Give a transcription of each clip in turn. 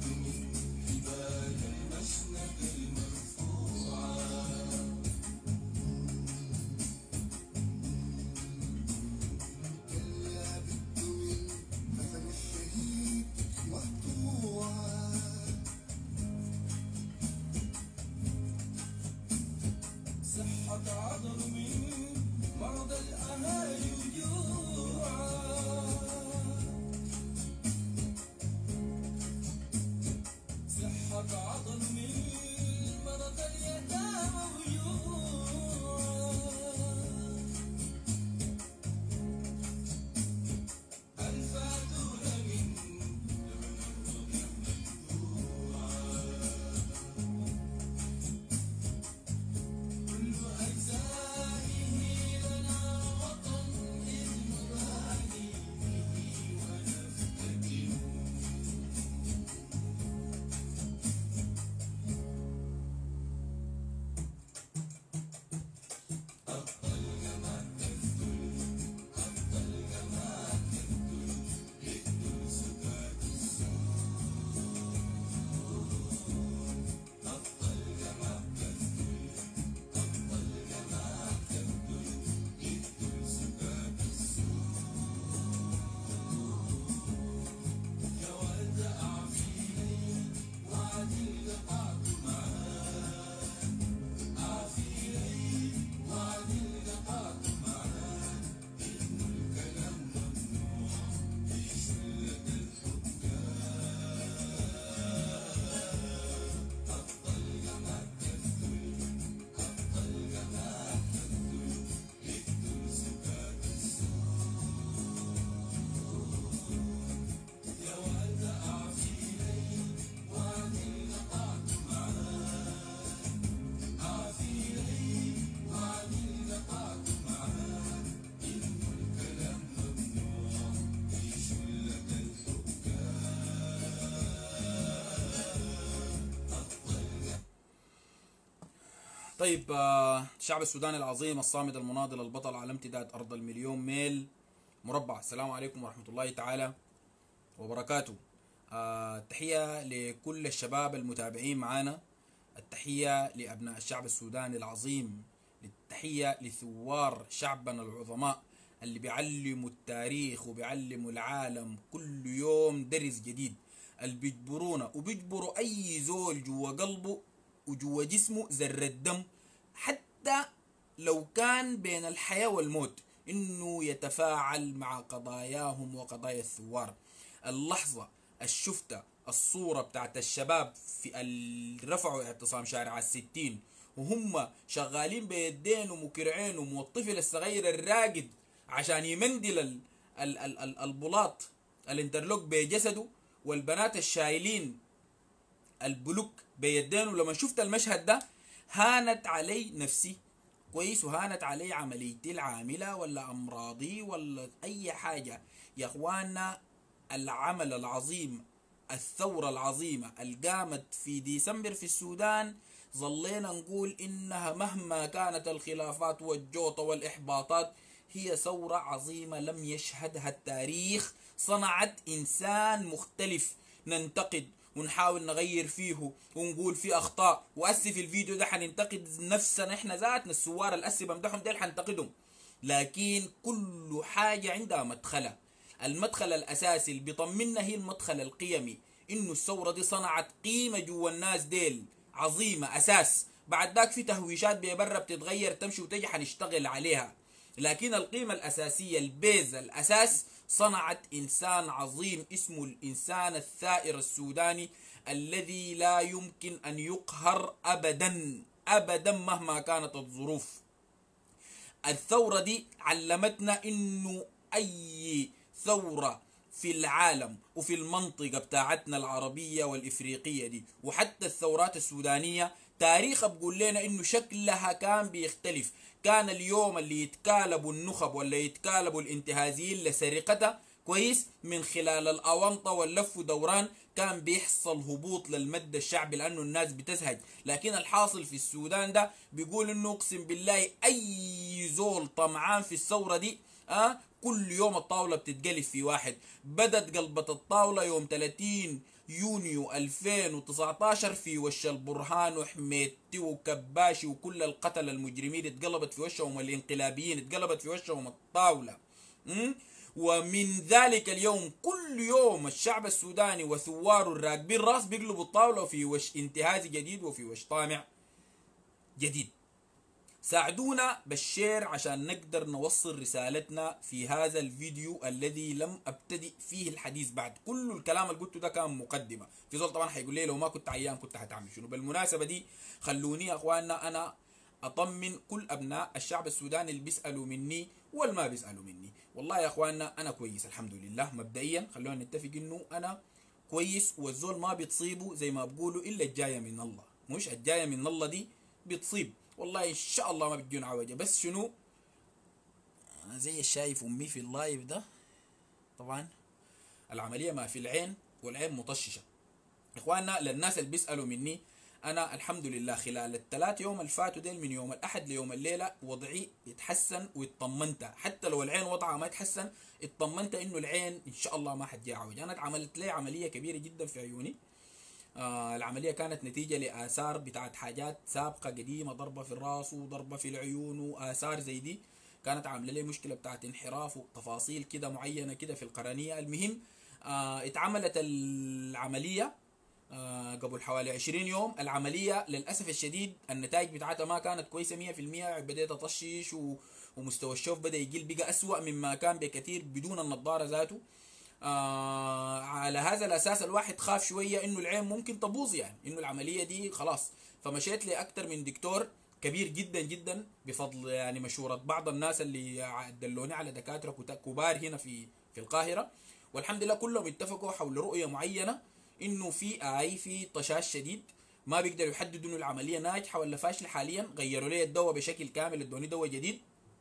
طيب الشعب السوداني العظيم الصامد المناضل البطل على امتداد أرض المليون ميل مربع. السلام عليكم ورحمة الله تعالى وبركاته. التحية لكل الشباب المتابعين معنا، التحية لأبناء الشعب السوداني العظيم، التحية لثوار شعبنا العظماء اللي بيعلموا التاريخ وبيعلموا العالم كل يوم درس جديد، اللي بيجبرونا وبيجبروا أي زول جوا قلبه وجوا جسمه ذرة دم حتى لو كان بين الحياة والموت إنه يتفاعل مع قضاياهم وقضايا الثوار. اللحظة الشفتة الصورة بتاعت الشباب في اللي رفعوا اعتصام شارع الستين وهم شغالين بيدين ومكرعين والطفل الصغير الراقد عشان يمندل البلاط الانترلوك بجسده، والبنات الشايلين البلوك بيدين. ولما شفت المشهد ده هانت علي نفسي كويس، وهانت علي عمليتي العاملة ولا أمراضي ولا أي حاجة. يا أخوانا العمل العظيم، الثورة العظيمة اللي قامت في ديسمبر في السودان ظلينا نقول إنها مهما كانت الخلافات والجوطة والإحباطات هي ثورة عظيمة لم يشهدها التاريخ، صنعت إنسان مختلف ننتقد ونحاول نغير فيه ونقول فيه اخطاء. واسف في الفيديو ده حننتقد نفسنا احنا ذاتنا، السوار الاسي بمدحهم ديل حننتقدهم، لكن كل حاجة عندها مدخلها. المدخل الاساسي اللي بيطمنا هي المدخل القيمي، انه الثورة دي صنعت قيمة جوا الناس ديل عظيمة اساس. بعد ذاك في تهويشات بيبرا بتتغير تمشي وتجي حنشتغل عليها، لكن القيمة الاساسية البيز الاساس صنعت إنسان عظيم اسمه الإنسان الثائر السوداني الذي لا يمكن أن يقهر أبدا أبدا مهما كانت الظروف. الثورة دي علمتنا إنه أي ثورة في العالم وفي المنطقة بتاعتنا العربية والإفريقية دي وحتى الثورات السودانية تاريخها بقول لنا إنه شكلها كان بيختلف. كان اليوم اللي يتكالبوا النخب ولا يتكالبوا الانتهازيين لسرقتها كويس من خلال الأونطة واللف ودوران كان بيحصل هبوط للمد الشعبي لأنه الناس بتزهج. لكن الحاصل في السودان ده بيقول إنه أقسم بالله أي زول طمعان في الثورة دي كل يوم الطاولة بتتقلب في واحد. بدت قلبة الطاولة يوم 30 يونيو 2019 في وش البرهان وحميتي وكباشي وكل القتل المجرمين اتقلبت في وشهم، الانقلابيين اتقلبت في وشهم الطاولة. ومن ذلك اليوم كل يوم الشعب السوداني وثواره الراكبين راس بيقلبوا الطاولة في وش انتهاز جديد وفي وش طامع جديد. ساعدونا بالشير عشان نقدر نوصل رسالتنا في هذا الفيديو الذي لم ابتدئ فيه الحديث بعد. كل الكلام اللي قلته ده كان مقدمة. في زول طبعا حيقول لي لو ما كنت عيان كنت هتعمل شنو. بالمناسبة دي خلوني يا اخواننا انا اطمن كل ابناء الشعب السوداني اللي بيسالوا مني واللي ما بيسالوا مني. والله يا اخواننا انا كويس الحمد لله. مبدئيا خلونا نتفق انه انا كويس، والزول ما بتصيبه زي ما بقولوا الا الجايه من الله. مش الجايه من الله دي بتصيب، والله ان شاء الله ما بتجونا عوجه. بس شنو زي الشايف امي في اللايف ده، طبعا العمليه ما في العين والعين مطششه. اخواننا للناس اللي بيسالوا مني، انا الحمد لله خلال الثلاث يوم اللي فاتوا ديل من يوم الاحد ليوم الليله وضعي يتحسن واطمنت. حتى لو العين وضعها ما يتحسن اطمنت انه العين ان شاء الله ما حتجي عوجه. انا اتعملت لي عمليه كبيره جدا في عيوني. العملية كانت نتيجة لآثار بتاعت حاجات سابقة قديمة، ضربة في الراس وضربة في العيون وآثار زي دي كانت عاملة لي مشكلة بتاعت انحراف وتفاصيل كده معينة كده في القرنية. المهم اتعملت العملية قبل حوالي 20 يوم. العملية للأسف الشديد النتائج بتاعتها ما كانت كويسة 100%. بديت أطشش ومستوى الشوف بدأ يقل، بقى أسوأ مما كان بكثير بدون النظارة ذاته. على هذا الاساس الواحد خاف شويه انه العين ممكن تبوظ، يعني انه العمليه دي خلاص. فمشيت لاكثر من دكتور كبير جدا جدا بفضل يعني مشوره بعض الناس اللي دلوني على دكاتره كبار هنا في القاهره. والحمد لله كلهم اتفقوا حول رؤيه معينه انه في طشاش شديد ما بيقدروا يحددوا انه العمليه ناجحه ولا فاشله. حاليا غيروا لي الدواء بشكل كامل، ادوني دواء جديد.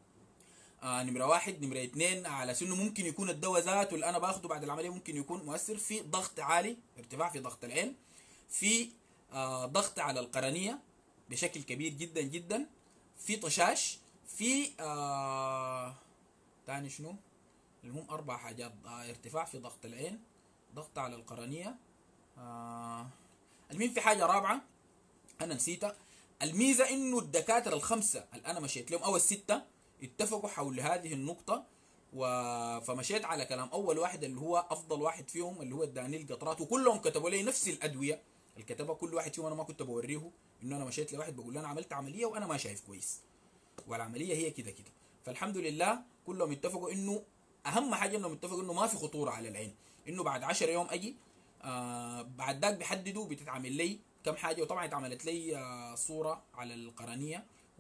نمرة واحد. نمرة اتنين على سنه ممكن يكون الدواء ذاته اللي انا باخده بعد العملية ممكن يكون مؤثر في ضغط عالي، ارتفاع في ضغط العين، في ضغط على القرنية بشكل كبير جدا جدا، في طشاش، في تاني شنو اللي هم 4 حاجات. ارتفاع في ضغط العين، ضغط على القرنية، المهم في حاجة رابعة انا نسيتها. الميزة انه الدكاترة ال5 اللي انا مشيت لهم او ال6 اتفقوا حول هذه النقطة. فمشيت على كلام اول واحد اللي هو افضل واحد فيهم اللي هو اداني القطرات، وكلهم كتبوا لي نفس الادوية اللي كتبها كل واحد فيهم. انا ما كنت بوريه انه انا مشيت لواحد بقول له انا عملت عملية وانا ما شايف كويس والعملية هي كده كده. فالحمد لله كلهم اتفقوا انه اهم حاجة انهم اتفقوا انه ما في خطورة على العين، انه بعد 10 يوم اجي بعد ذاك بيحددوا بتتعمل لي كم حاجة. وطبعا اتعملت لي صورة على القرنية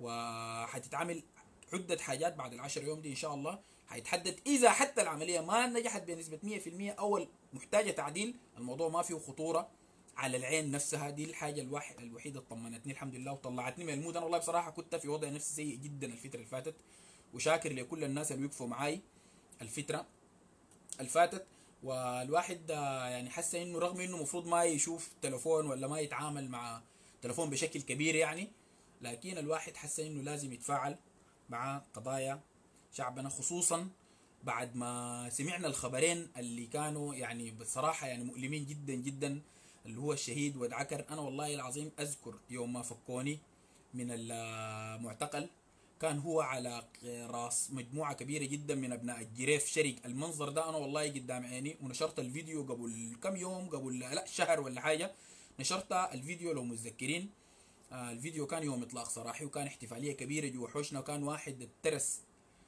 وحتتعمل عدة حاجات بعد 10 يوم دي ان شاء الله. حيتحدد اذا حتى العملية ما نجحت بنسبة 100% او محتاجة تعديل، الموضوع ما فيه خطورة على العين نفسها. دي الحاجة الوحيدة اللي طمنتني الحمد لله وطلعتني من المود. انا والله بصراحة كنت في وضع نفسي سيء جدا الفترة اللي فاتت، وشاكر لكل الناس اللي وقفوا معاي الفترة اللي فاتت. والواحد يعني حس انه رغم انه المفروض ما يشوف تلفون ولا ما يتعامل مع تلفون بشكل كبير يعني، لكن الواحد حس انه لازم يتفاعل مع قضايا شعبنا، خصوصا بعد ما سمعنا الخبرين اللي كانوا يعني بصراحة يعني مؤلمين جدا جدا، اللي هو الشهيد ود عكر. انا والله العظيم اذكر يوم ما فكوني من المعتقل كان هو على راس مجموعة كبيرة جدا من ابناء الجريف شرق. المنظر ده انا والله قدام عيني، ونشرت الفيديو قبل كم يوم، قبل لا شهر ولا حاجة نشرت الفيديو لو متذكرين. الفيديو كان يوم اطلاق صراحي وكان احتفالية كبيرة جوا حوشنا، وكان واحد الترس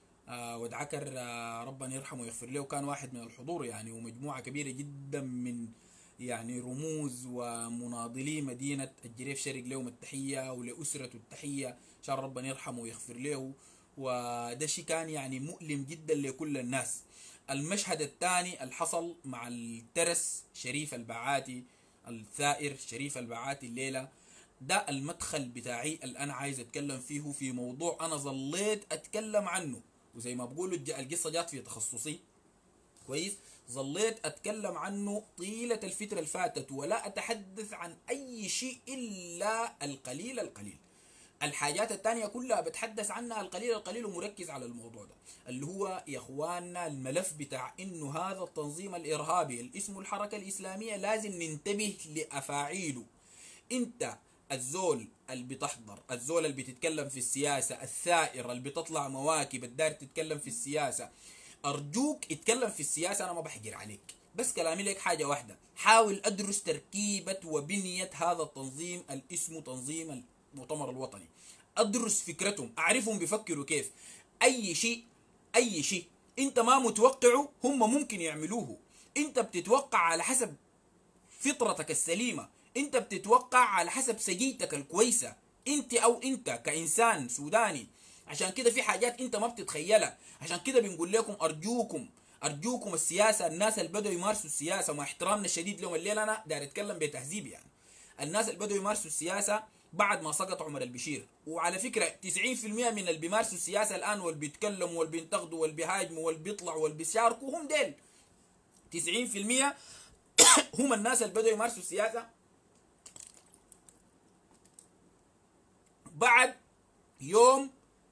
ودعكر ربنا يرحمه ويغفر له، وكان واحد من الحضور يعني، ومجموعة كبيرة جدا من يعني رموز ومناضلي مدينة الجريف شرق لهم التحية ولأسرته التحية، شان ربنا يرحمه ويغفر له. وده شيء كان يعني مؤلم جدا لكل الناس. المشهد الثاني الحصل مع الترس شريف البعاتي، الثائر شريف البعاتي الليلة، ده المدخل بتاعي اللي انا عايز اتكلم فيه في موضوع انا ظليت اتكلم عنه، وزي ما بقولوا القصة جات في تخصصي كويس. ظليت اتكلم عنه طيلة الفترة اللي فاتت ولا اتحدث عن اي شيء الا القليل القليل. الحاجات التانية كلها بتحدث عنها القليل القليل ومركز على الموضوع ده، اللي هو يا اخواننا الملف بتاع انه هذا التنظيم الارهابي اللي اسمه الحركة الاسلامية لازم ننتبه لافاعيله. انت الزول اللي بتحضر، الزول اللي بتتكلم في السياسة، الثائر اللي بتطلع مواكب الدار تتكلم في السياسة، ارجوك اتكلم في السياسة، انا ما بحجر عليك، بس كلامي لك حاجة واحدة، حاول ادرس تركيبة وبنية هذا التنظيم اللي اسمه تنظيم المؤتمر الوطني، ادرس فكرتهم، اعرفهم بيفكروا كيف. اي شيء انت ما متوقعه هم ممكن يعملوه. انت بتتوقع على حسب فطرتك السليمة، انت بتتوقع على حسب سجيتك الكويسة، انت او انت كإنسان سوداني. عشان كده في حاجات انت ما بتتخيلها، عشان كده بنقول لكم ارجوكم السياسة، الناس اللي بدوا يمارسوا السياسة مع احترامنا الشديد لهم، الليلة انا داير اتكلم بتهذيب يعني، الناس اللي بدوا يمارسوا السياسة بعد ما سقط عمر البشير، وعلى فكرة 90% من اللي بيمارسوا السياسة الآن واللي بيتكلموا واللي بينتقدوا واللي بيهاجموا واللي بيطلعوا واللي بيشاركوا هم ديل 90% هم الناس اللي بدوا يمارسوا السياسة بعد يوم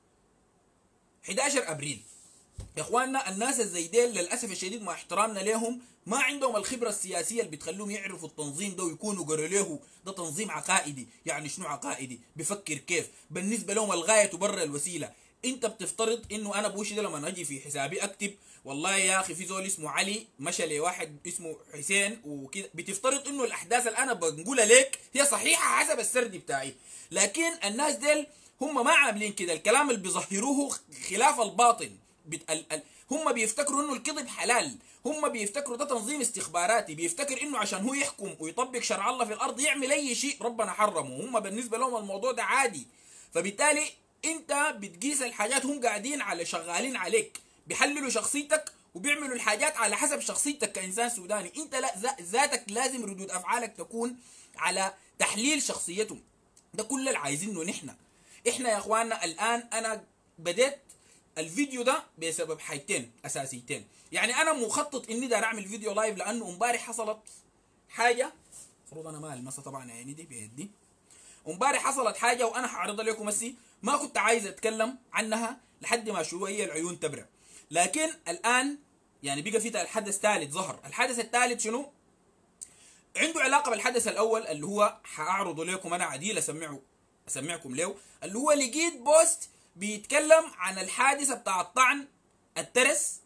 11 ابريل. يا اخواننا الناس الزي ديل للاسف الشديد مع احترامنا لهم ما عندهم الخبره السياسيه اللي بتخلوهم يعرفوا التنظيم ده ويكونوا قروا له ده تنظيم عقائدي. يعني شنو عقائدي؟ بفكر كيف؟ بالنسبه لهم الغايه تبرر الوسيله. انت بتفترض انه انا بوشي ده لما اجي في حسابي اكتب والله يا اخي في زول اسمه علي مشى لواحد اسمه حسين وكده، بتفترض انه الاحداث اللي انا بنقولها لك هي صحيحه حسب السرد بتاعي. لكن الناس ديل هم ما عاملين كده، الكلام اللي بيظهروه خلاف الباطن. هم بيفتكروا انه الكذب حلال، هم بيفتكروا ده تنظيم استخباراتي، بيفتكر انه عشان هو يحكم ويطبق شرع الله في الارض يعمل اي شيء ربنا حرمه، هم بالنسبه لهم الموضوع ده عادي. فبالتالي انت بتقيس الحاجات، هم قاعدين على شغالين عليك، بيحللوا شخصيتك وبيعملوا الحاجات على حسب شخصيتك كانسان سوداني. انت لا ذاتك لازم ردود افعالك تكون على تحليل شخصيتهم. ده كل اللي عايزينه احنا يا اخواننا. الان انا بديت الفيديو ده بسبب حاجتين اساسيتين. يعني انا مخطط اني داير اعمل فيديو لايف لانه امبارح حصلت حاجه، المفروض انا ما المسها طبعا عيني دي بيدي. امبارح حصلت حاجه وانا هعرضها لكم هسي، ما كنت عايز اتكلم عنها لحد ما شويه العيون تبرع، لكن الان يعني بقى في الحدث ثالث ظهر. الحدث الثالث شنو؟ عنده علاقه بالحدث الاول اللي هو حاعرضه لكم انا عديل اسمعكم له، اللي هو لقيت بوست بيتكلم عن الحادثه بتاع الطعن الترس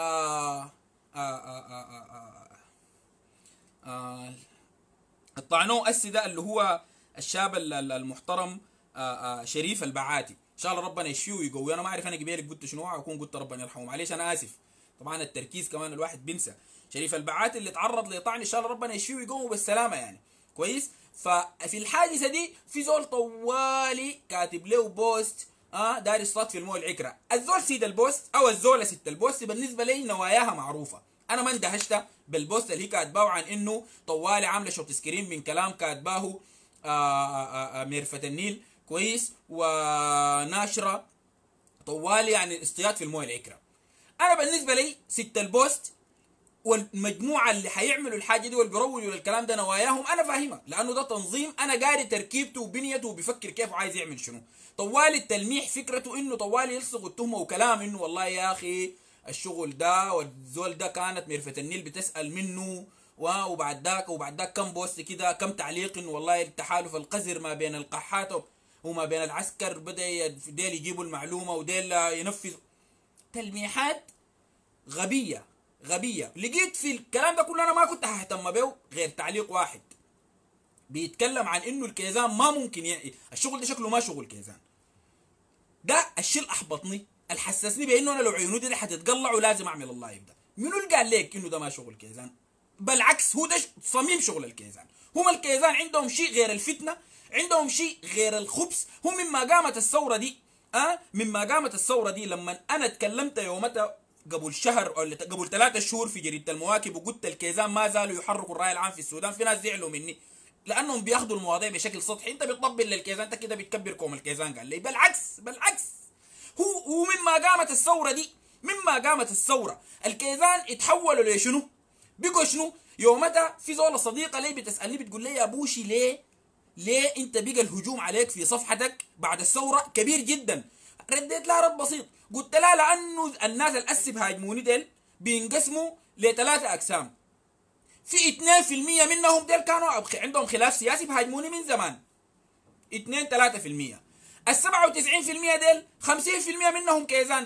الطعنوه ده اللي هو الشاب المحترم شريف البعاتي، ان شاء الله ربنا يشفيه ويقويه. انا ما اعرف انا قبيلك قلت شنو، اكون قلت ربنا يرحمه، معلش انا اسف، طبعا التركيز كمان الواحد بينسى. شريف البعاتي اللي تعرض لطعن ان شاء الله ربنا يشفيه ويقومه بالسلامه يعني كويس. ففي الحادثه دي في زول طوالي كاتب له بوست داري يصطاد في المويه العكره. الزول سيد البوست او الزوله ست البوست بالنسبه لي نواياها معروفه، انا ما اندهشت بالبوست اللي هي كاتباه عن انه طوالي عامله شوت سكرين من كلام كاتباه ميرفت النيل كويس، وناشره طوالي يعني اصطياد في المويه العكره. انا بالنسبه لي ست البوست والمجموعه اللي حيعملوا الحاجه دي واللي بيروجوا للكلام ده نواياهم انا فاهمها، لانه ده تنظيم انا قاري تركيبته وبنيته وبيفكر كيف عايز يعمل شنو. طوالي التلميح فكرته انه طوالي يلصق التهمه وكلام انه والله يا اخي الشغل ده والزول ده كانت ميرفة النيل بتسال منه، وبعد ذاك كم بوست كده كم تعليق انه والله التحالف القذر ما بين القحات وما بين العسكر بدا ديل يجيبوا المعلومه وديل ينفذوا. تلميحات غبيه. لقيت في الكلام ده كله انا ما كنت ههتم به غير تعليق واحد بيتكلم عن انه الكيزان ما ممكن يعني الشغل ده شكله ما شغل كيزان. ده الشيء اللي احبطني، اللي حسسني بانه انا لو عيوني دي حتتقلع ولازم اعمل اللايف ده. منو اللي قال لك انه ده ما شغل كيزان؟ بالعكس هو ده صميم شغل الكيزان. هم الكيزان عندهم شيء غير الفتنه، عندهم شيء غير الخبث. هم مما قامت الثوره دي لما انا اتكلمت يومتها قبل شهر او قبل 3 شهور في جريده المواكب وقلت الكيزان ما زالوا يحركوا الراي العام في السودان، في ناس زعلوا مني لانهم بياخذوا المواضيع بشكل سطحي. انت بتطبل للكيزان، انت كده بتكبر كوم الكيزان. قال لي بالعكس هو مما قامت الثوره الكيزان اتحولوا لشنو؟ بقوا شنو؟ يومتها في زول صديقه لي بتسالني بتقول لي يا بوشي ليه انت بقى الهجوم عليك في صفحتك بعد الثوره كبير جدا؟ رديت لها رد بسيط، قلت لها لانه الناس الاسب هاجموني ديل بينقسموا لثلاثه اقسام، في 2% منهم ديل كانوا عندهم خلاف سياسي بهاجموني من زمان، 2 3%. ال 97% ديل 50% منهم كيزان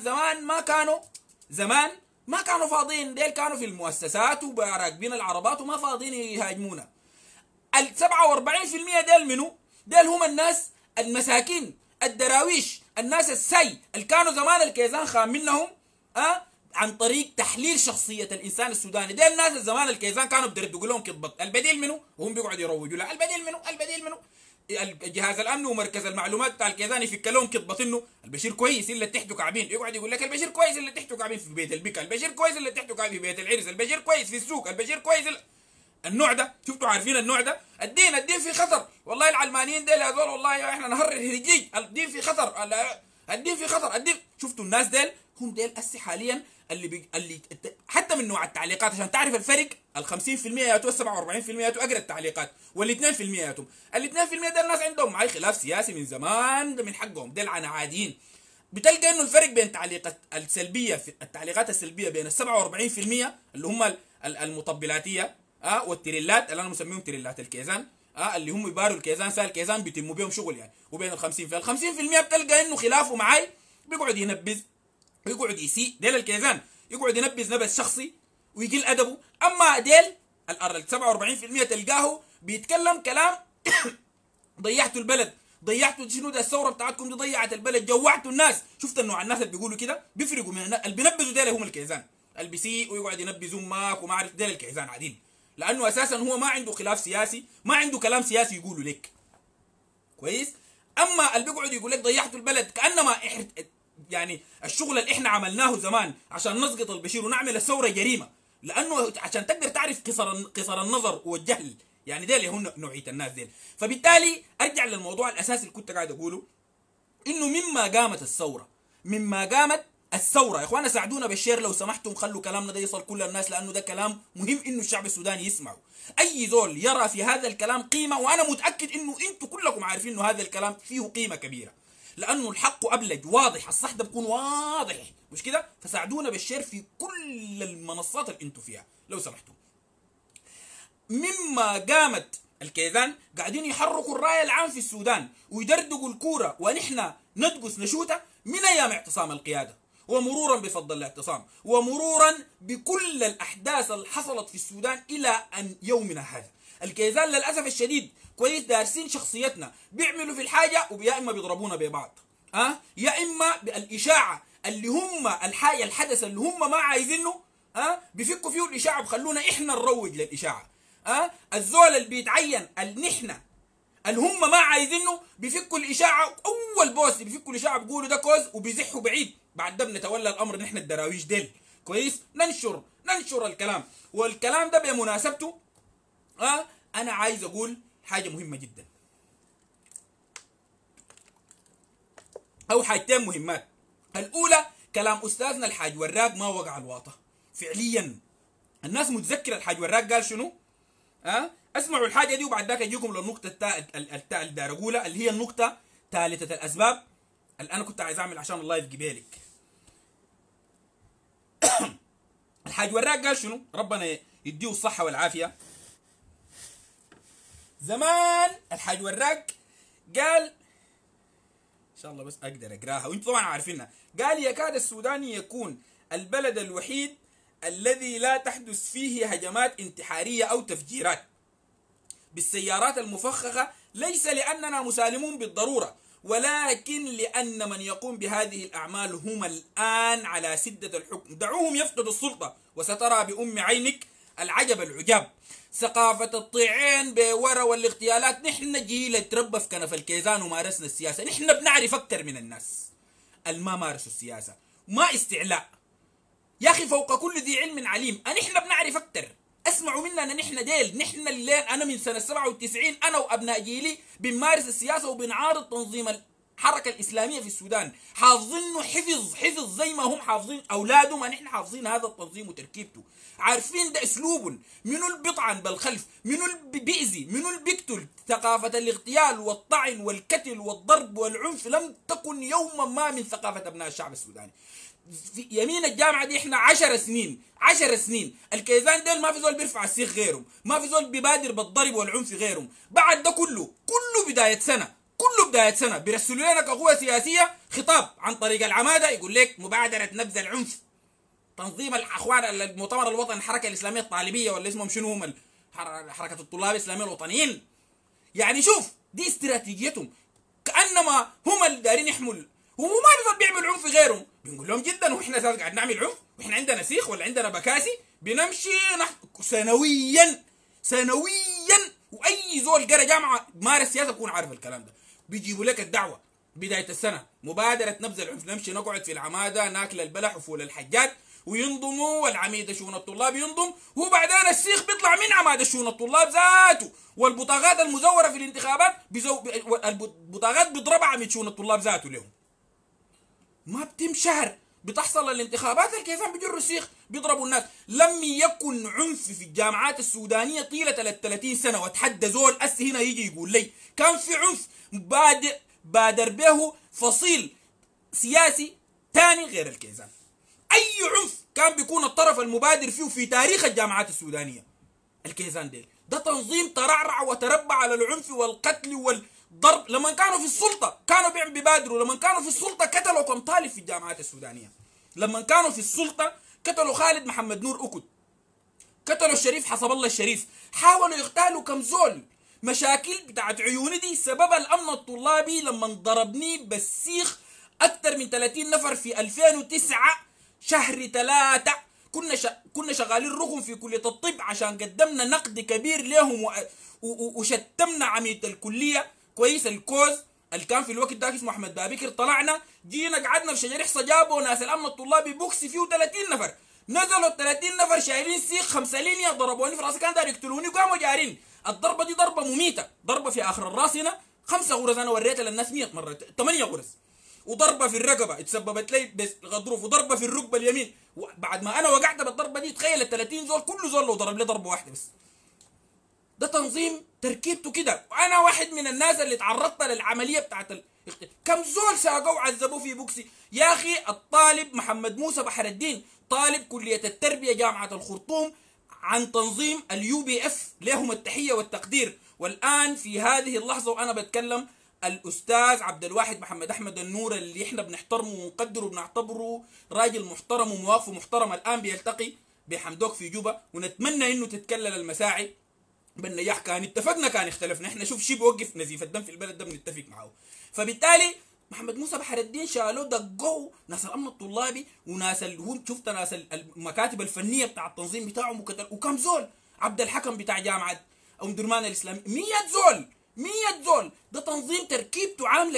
زمان ما كانوا فاضيين، ديل كانوا في المؤسسات وراكبين العربات وما فاضيين يهاجمونا. ال 47% ديل منو؟ ديل هم الناس المساكين الدراويش، الناس السي اللي كانوا زمان الكيزان خام منهم عن طريق تحليل شخصية الإنسان السوداني. ديل الناس الزمان الكيزان كانوا بيردقوا لهم كذبط. البديل منو؟ وهم بيقعدوا يروجوا له البديل منو؟ الجهاز الامن ومركز المعلومات بتاع الكيزان يفك لهم كذبه انه البشير كويس الا تحته كعبين، يقعد يقول لك البشير كويس الا تحته كعبين في بيت البكا، البشير كويس الا تحته كعبين في بيت العرس، البشير كويس في السوق، البشير كويس النوع ده شفتوا عارفين النوع ده؟ الدين في خطر، والله العلمانيين ديل هذول والله احنا نهر الهرجيج، الدين في خطر، الدين في خطر، الدين. شفتوا الناس ديل هم ديل حاليا اللي حتى من نوع التعليقات عشان تعرف الفرق، ال 50% ياتوا، ال 47% ياتوا اقرا التعليقات، وال 2% ياتوا. ال 2% ده الناس عندهم معي خلاف سياسي من زمان، ده من حقهم، ديل عنا عاديين. بتلقى انه الفرق بين التعليقات السلبيه في التعليقات السلبيه بين ال 47% اللي هم المطبلاتيه والتريلات اللي انا مسميهم تريلات الكيزان اللي هم يباروا الكيزان سال الكيزان بيتموا بيهم شغل يعني، وبين ال 50% بتلقى انه خلافه معي بيقعد ينبذ ويقعد يسيء، ديل الكيزان يقعد ينبذ نبذ شخصي ويقل ادبه. اما ديل ال 47% تلقاه بيتكلم كلام ضيعتوا البلد، ضيعتوا شنو ده الثوره بتاعتكم دي ضيعت البلد، جوعتوا الناس. شفت النوع الناس اللي بيقولوا كده بيفرقوا من الناس اللي بينبذوا ديل هم الكيزان، اللي بيسيء ويقعد ينبذ امك وما عارف، ديل الكيزان عديل، لانه اساسا هو ما عنده خلاف سياسي، ما عنده كلام سياسي يقوله لك كويس. اما اللي بيقعد يقول لك ضيعتوا البلد كانما يعني الشغل اللي احنا عملناه زمان عشان نسقط البشير ونعمل الثوره جريمه، لانه عشان تقدر تعرف قصر النظر والجهل، يعني ديل هم نوعيه الناس ديل. فبالتالي ارجع للموضوع الاساسي اللي كنت قاعد اقوله، انه مما قامت الثوره يا اخوانا، ساعدونا بالشير لو سمحتم، خلوا كلامنا ده يصل كل الناس، لانه ده كلام مهم انه الشعب السوداني يسمعه. اي زول يرى في هذا الكلام قيمه، وانا متاكد انه انتم كلكم عارفين انه هذا الكلام فيه قيمه كبيره، لانه الحق ابلج واضح، الصح ده بكون واضح مش كده. فساعدونا بالشير في كل المنصات اللي انتم فيها لو سمحتم. مما قامت الكيزان قاعدين يحركوا الرايه العام في السودان ويدردقوا الكوره، ونحن ندقس نشوته من ايام اعتصام القياده، ومرورا بفضل الاعتصام، ومرورا بكل الاحداث اللي حصلت في السودان الى ان يومنا هذا. الكيزان للاسف الشديد كويس دارسين شخصيتنا، بيعملوا في الحاجه ويا اما بيضربونا ببعض يا اما بالاشاعه اللي هم الحدث اللي هم ما عايزينه بيفكوا فيه الاشاعه، بخلونا احنا نروج للاشاعه. الزول اللي بيتعين نحن اللي هم ما عايزينه بيفكوا الاشاعه، اول بوست بيفكوا الاشاعه بيقولوا ده كوز وبيزحوا بعيد، بعد ده بنتولى الامر نحن الدراويش ديل كويس، ننشر الكلام. والكلام ده بمناسبته انا عايز اقول حاجه مهمه جدا، او حاجتين مهمات. الاولى كلام استاذنا الحاج وراق ما وقع الواطه فعليا. الناس متذكره الحاج وراق قال شنو؟ اسمعوا الحاجه دي وبعد ذاك اجيكم للنقطه اللي داير اقولها، اللي هي النقطه ثالثه الاسباب اللي انا كنت عايز اعمل عشان الله يفقي بالك. الحاج وراق قال شنو؟ ربنا يديه الصحه والعافيه. زمان الحاج وراق قال، ان شاء الله بس اقدر اقراها وانتم طبعا عارفينها، قال يكاد السودان يكون البلد الوحيد الذي لا تحدث فيه هجمات انتحاريه او تفجيرات بالسيارات المفخخه، ليس لاننا مسالمون بالضروره، ولكن لان من يقوم بهذه الاعمال هم الان على سده الحكم، دعوهم يفقدوا السلطه وسترى بام عينك العجب العجاب. ثقافة الطيعين بورا والاغتيالات، نحن جيل تربى في كنف الكيزان ومارسنا السياسة، نحن بنعرف أكثر من الناس الما مارسوا السياسة، ما استعلاء يا أخي، فوق كل ذي علم عليم، نحن بنعرف أكثر، اسمعوا مننا نحن ديل، نحن الليل أنا من سنة 97 أنا وأبناء جيلي بنمارس السياسة وبنعارض تنظيم الحركة الإسلامية في السودان حافظينه حفظ زي ما هم حافظين أولادهم، نحن حافظين هذا التنظيم وتركيبته، عارفين ده أسلوب منو اللي بيطعن بالخلف، منو اللي بيأذي، منو اللي بيقتل. ثقافة الاغتيال والطعن والقتل والضرب والعنف لم تكن يوما ما من ثقافة أبناء الشعب السوداني. في يمين الجامعة دي احنا 10 سنين الكيزان ديل ما في زول بيرفع السيخ غيرهم، ما في زول بيبادر بالضرب والعنف غيرهم. بعد ده كله بداية سنة بيرسلوا لنا كقوة سياسية خطاب عن طريق العمادة يقول لك مبادرة نبذ العنف. تنظيم الأخوان المؤتمر الوطني الحركة الإسلامية الطالبية ولا اسمهم شنو هم حركة الطلاب الإسلامية الوطنيين. يعني شوف دي استراتيجيتهم، كأنما هم اللي دارين يحمل، وما بيقدر بيعمل عنف غيرهم. بنقول لهم جدا واحنا قاعد نعمل عنف واحنا عندنا سيخ ولا عندنا بكاسي بنمشي سنويا واي زول قرا جامعه مارس سياسه بكون عارف الكلام ده. بيجيبوا لك الدعوه بدايه السنه مبادره نبذ العنف، نمشي نقعد في العماده ناكل البلح وفول الحجاج وينضموا، والعميد شؤون الطلاب ينضم، وبعدين السيخ بيطلع من عماد شؤون الطلاب ذاته، والبطاقات المزوره في الانتخابات البطاقات بيضربها عميد شؤون الطلاب ذاته لهم. ما بتم شهر بتحصل الانتخابات الكيفان بيجروا السيخ بيضربوا الناس. لم يكن عنف في الجامعات السودانيه طيله 30 سنه، واتحدى زول هنا يجي يقول لي كان في عنف بادر به فصيل سياسي ثاني غير الكيزان. اي عنف كان بيكون الطرف المبادر فيه في تاريخ الجامعات السودانيه الكيزان ديل. ده تنظيم ترعرع وتربع على العنف والقتل والضرب. لما كانوا في السلطه كانوا بيبادروا، لما كانوا في السلطه قتلوا كم طالب في الجامعات السودانيه، لما كانوا في السلطه قتلوا خالد محمد نور أكد، قتلوا الشريف حسب الله الشريف، حاولوا يغتالوا كم زول. مشاكل بتاعت عيوني دي سبب الامن الطلابي لما ضربني بالسيخ اكثر من 30 نفر في 2009 شهر 3. كنا شغالين ركن في كلية الطب عشان قدمنا نقد كبير لهم وشتمنا عميد الكلية كويس الكوز اللي كان في الوقت ده اسمه احمد بابكر. طلعنا جينا قعدنا في شجر حصة، جابوا ناس الامن الطلابي بوكس فيه 30 نفر، نزلوا ال 30 نفر شايلين سيخ 5 لينيا ضربوني في راسي، كان داير يقتلوني وقاموا جارين. الضربة دي ضربة مميتة، ضربة في اخر الراس هنا 5 غرز انا وريتها للناس 100 مرة 8 غرز، وضربه في الرقبه اتسببت لي بغضروف، وضربه في الركبه اليمين. بعد ما انا وقعت بالضربه دي تخيل ال 30 زول كل زول لو ضرب لي ضربه واحده بس. ده تنظيم تركيبته كده. وانا واحد من الناس اللي تعرضت للعمليه بتاعت كم زول ساقوا وعذبوا في بوكسي يا اخي. الطالب محمد موسى بحر الدين طالب كليه التربيه جامعه الخرطوم عن تنظيم UBF، لهم التحيه والتقدير. والان في هذه اللحظه وانا بتكلم الأستاذ عبد الواحد محمد أحمد النور اللي احنا بنحترمه ونقدره وبنعتبره راجل محترم ومواقفه محترم، الآن بيلتقي بحمدوك في جوبا، ونتمنى إنه تتكلل المساعي بالنجاح. كان اتفقنا كان اختلفنا، احنا شوف شي بيوقف نزيف الدم في البلد ده بنتفق معه. فبالتالي محمد موسى بحر الدين شالوه دقوا ناس الأمن الطلابي وناس شفت ناس المكاتب الفنية بتاع التنظيم بتاعهم وكم زول عبد الحكم بتاع جامعة أم درمان الإسلامي 100 زول. ده تنظيم تركيبته عامله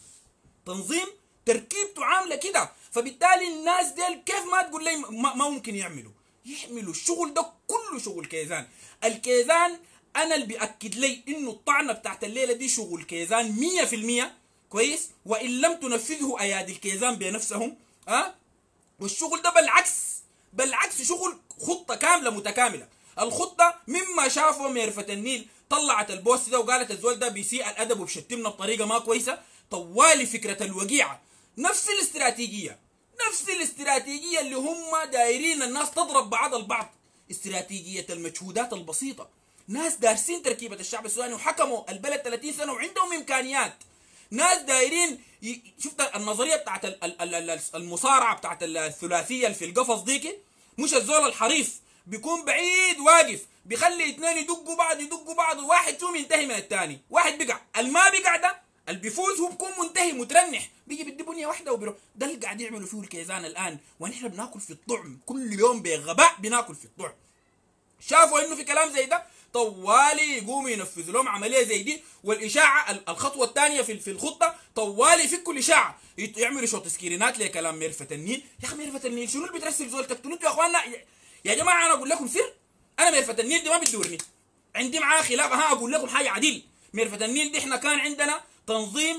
كده. فبالتالي الناس ديل كيف ما تقول لي ما ممكن يعملوا الشغل ده كله شغل كيزان. الكيزان انا اللي بيأكد لي انه الطعنه بتاعت الليله دي شغل كيزان 100% كويس، وان لم تنفذه ايادي الكيزان بنفسهم. والشغل ده بالعكس شغل خطه كامله متكامله. الخطه مما شافوا ميرفت النيل طلعت البوست ده وقالت الزول ده بيسيء الادب وبشتمنا بطريقه ما كويسه، طوالي فكره الوقيعه نفس الاستراتيجيه اللي هم دايرين الناس تضرب بعض البعض، استراتيجيه المجهودات البسيطه. ناس دارسين تركيبه الشعب السوداني وحكموا البلد 30 سنه وعندهم امكانيات. ناس دايرين شفت النظريه بتاعت المصارعه بتاعت الثلاثيه اللي في القفص ديكي، مش الزول الحريف بيكون بعيد واقف بيخلي اثنين يدقوا بعض واحد فيهم ينتهي من الثاني، واحد بيقع، الما بيقع ده اللي بيفوز هو بيكون منتهي مترنح بيجي بدي بنيه واحده وبيروح. ده اللي قاعد يعملوا فيه الكيزان الان، ونحن بناكل في الطعم كل يوم بغباء بناكل في الطعم. شافوا انه في كلام زي ده طوالي يقوموا ينفذوا لهم عمليه زي دي. والاشاعه الخطوه الثانيه في الخطه طوالي يفكوا الاشاعه، يعملوا شوط سكرينات لكلام ميرفت النيل. يا اخي ميرفت النيل شنو اللي بترسل زول تقتلوا انتوا يا اخواننا؟ يا جماعه انا اقول لكم سر، انا ميرفت النيل دي ما بتدورني، عندي معاه خلاف. اقول لكم حاجه عديل، ميرفت النيل دي احنا كان عندنا تنظيم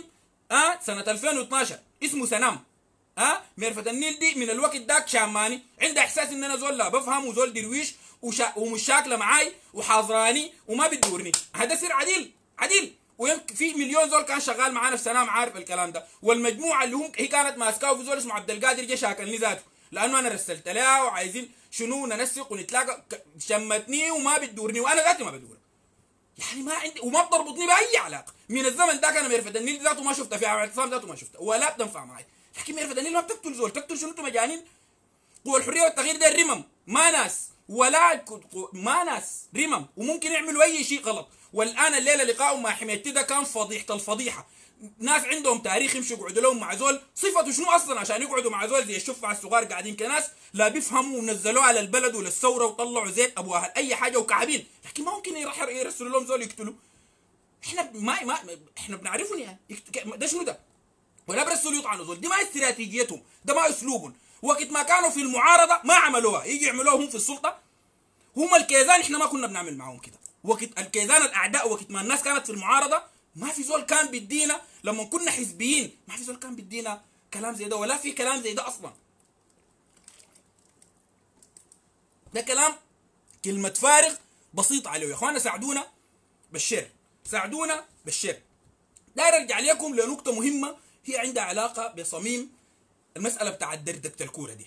سنه 2012 اسمه سنام. ميرفت النيل دي من الوقت داك شاماني، عندها احساس ان انا زول لا بفهم وزول درويش ومش شاكله معاي وحاضراني وما بتدورني. هذا سر عديل عديل. ويمكن في مليون زول كان شغال معانا في سنام عارف الكلام ده. والمجموعه اللي هم هي كانت ماسكاه، وفي زول اسمه عبد القادر جه شاكلني ذاته لانه انا رسلت لها وعايزين شنو ننسق ونتلاقى، شمتني وما بتدورني وانا ذاتي ما بدور. يعني ما عندي وما بتربطني باي علاقه. من الزمن ده انا ميرفت النيل ذاته ما شفتها، في اعتصام ذاته ما شفتها ولا بتنفع معي. لكن ميرفت النيل ما بتقتل زول، تقتل شنو؟ انتم مجانين؟ قوى الحريه والتغيير ده رمم، ما ناس ولا ما ناس رمم، وممكن يعملوا اي شيء غلط. والان الليله لقاء مع حميتي ده كان فضيحه الفضيحه. ناس عندهم تاريخ يمشوا يقعدوا لهم مع زول، صفته شنو اصلا عشان يقعدوا مع زول زي الشفعة الصغار قاعدين كناس لا بيفهموا ونزلوه على البلد وللثوره وطلعوا زيت ابو اهل اي حاجه وكعبين. لكن ما ممكن يرسلوا لهم زول يقتلوا. احنا ما احنا بنعرفهم يعني ده شنو ده؟ ولا برسلوا يطعنوا زول، دي ما استراتيجيتهم، ده ما اسلوبهم. وقت ما كانوا في المعارضه ما عملوها، يجي يعملوها هم في السلطه. هم الكيزان احنا ما كنا بنعمل معاهم كده. وقت الكيزان الاعداء، وقت ما الناس كانت في المعارضه ما في زول كان بيدينا، لما كنا حزبيين ما في زول كان بيدينا كلام زي ده، ولا في كلام زي ده اصلا. ده كلام كلمه فارغ بسيط عليه. يا اخوانا ساعدونا بالشير، ساعدونا بالشير. داير ارجع لكم لنقطه مهمه هي عندها علاقه بصميم المساله بتاعت دردكه الكوره دي.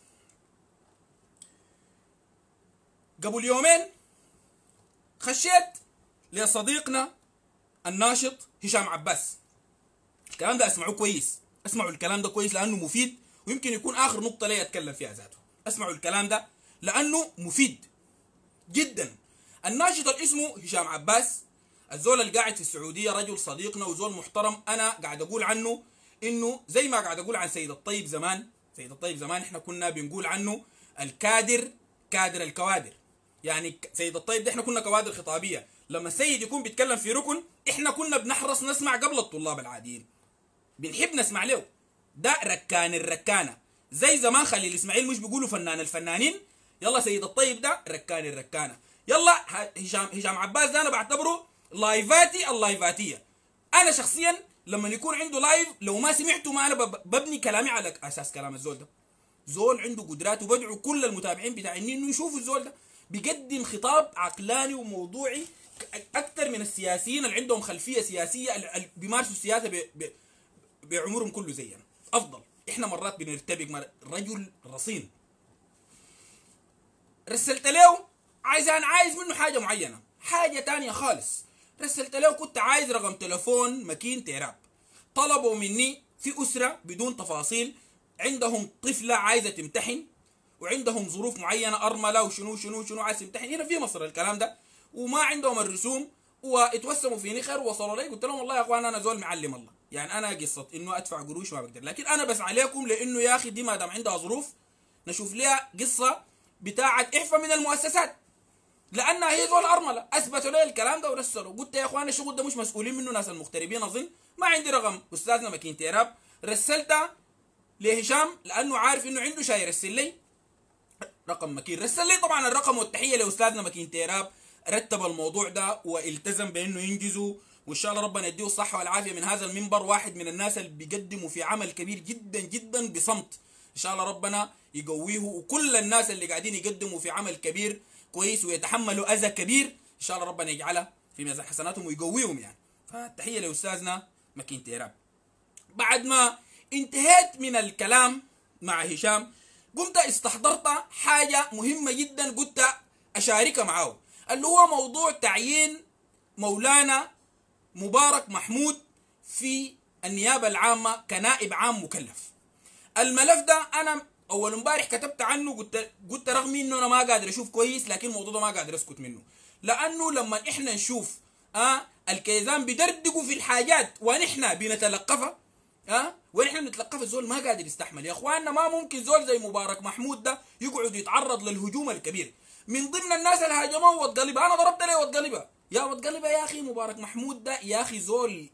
قبل يومين خشيت لصديقنا الناشط هشام عباس. الكلام ده اسمعوه كويس، اسمعوا الكلام ده كويس لانه مفيد، ويمكن يكون اخر نقطه لي اتكلم فيها ذاته. اسمعوا الكلام ده لانه مفيد جدا. الناشط اللي اسمه هشام عباس، الزول اللي قاعد في السعوديه، رجل صديقنا وزول محترم. انا قاعد اقول عنه انه زي ما قاعد اقول عن سيد الطيب زمان، سيد الطيب زمان احنا كنا بنقول عنه الكادر، كادر الكوادر. يعني سيد الطيب ده احنا كنا كوادر خطابيه، لما السيد يكون بيتكلم في ركن احنا كنا بنحرص نسمع قبل الطلاب العاديين، بنحب نسمع له. ده ركان الركانه، زي زمان خليل اسماعيل مش بيقولوا فنان الفنانين، يلا سيد الطيب ده ركان الركانه. يلا هشام عباس ده انا بعتبره لايفاتي اللايفاتيه. انا شخصيا لما يكون عنده لايف لو ما سمعته ما انا ببني كلامي على اساس كلام الزول ده. زول عنده قدرات، وبدعو كل المتابعين بتاعيني انه يشوفوا الزول ده بيقدم خطاب عقلاني وموضوعي اكثر من السياسيين اللي عندهم خلفيه سياسيه اللي بيمارسوا السياسه بعمرهم كله زينا. افضل احنا مرات بنرتبك مع رجل رصين. رسلت له عايز منه حاجه معينه، حاجه تانية خالص. رسلت له كنت عايز رقم تلفون ماكين تيراب. طلبوا مني في اسره بدون تفاصيل، عندهم طفله عايزه تمتحن وعندهم ظروف معينه، ارمله وشنو شنو شنو عايز تمتحن هنا في مصر الكلام ده، وما عندهم الرسوم واتوسموا في نخر. وصلوا لي قلت لهم والله يا اخوان انا زول معلم الله، يعني انا قصه انه ادفع قروش ما بقدر، لكن انا بسعى لكم لانه يا اخي دي ما دام عندها ظروف نشوف لها قصه بتاعه اعفاء من المؤسسات، لانها هي زول ارمله. اثبتوا لي الكلام ده ورسلوا. قلت يا اخوان الشغل ده مش مسؤولين منه ناس المغتربين اظن. ما عندي رقم استاذنا ماكين تيراب، رسلتها لهشام لانه عارف انه عنده شاي يرسل لي رقم ماكين. رسل لي طبعا الرقم، والتحيه لاستاذنا ماكين تيراب، رتب الموضوع ده والتزم بانه ينجزه، وان شاء الله ربنا يديه الصحه والعافيه من هذا المنبر. واحد من الناس اللي بيقدموا في عمل كبير جدا جدا بصمت، ان شاء الله ربنا يقويه. وكل الناس اللي قاعدين يقدموا في عمل كبير كويس ويتحملوا اذى كبير ان شاء الله ربنا يجعلها في ميزان حسناتهم ويقويهم يعني. فالتحيه لاستاذنا ماكين تيراب. بعد ما انتهيت من الكلام مع هشام قمت استحضرت حاجه مهمه جدا قلت اشاركها معاه، اللي هو موضوع تعيين مولانا مبارك محمود في النيابه العامه كنائب عام مكلف. الملف ده انا اول امبارح كتبت عنه، قلت رغم انه انا ما قادر اشوف كويس لكن الموضوع ده ما قادر اسكت منه، لانه لما احنا نشوف الكيزان بيدردقوا في الحاجات ونحن بنتلقفها ونحن بنتلقف، الزول ما قادر يستحمل. يا اخواننا ما ممكن زول زي مبارك محمود ده يقعد يتعرض للهجوم الكبير. من ضمن الناس اللي هاجموه واتقلبه، انا ضربت ليه واتقلبه يا واتقلبه يا اخي. مبارك محمود ده يا اخي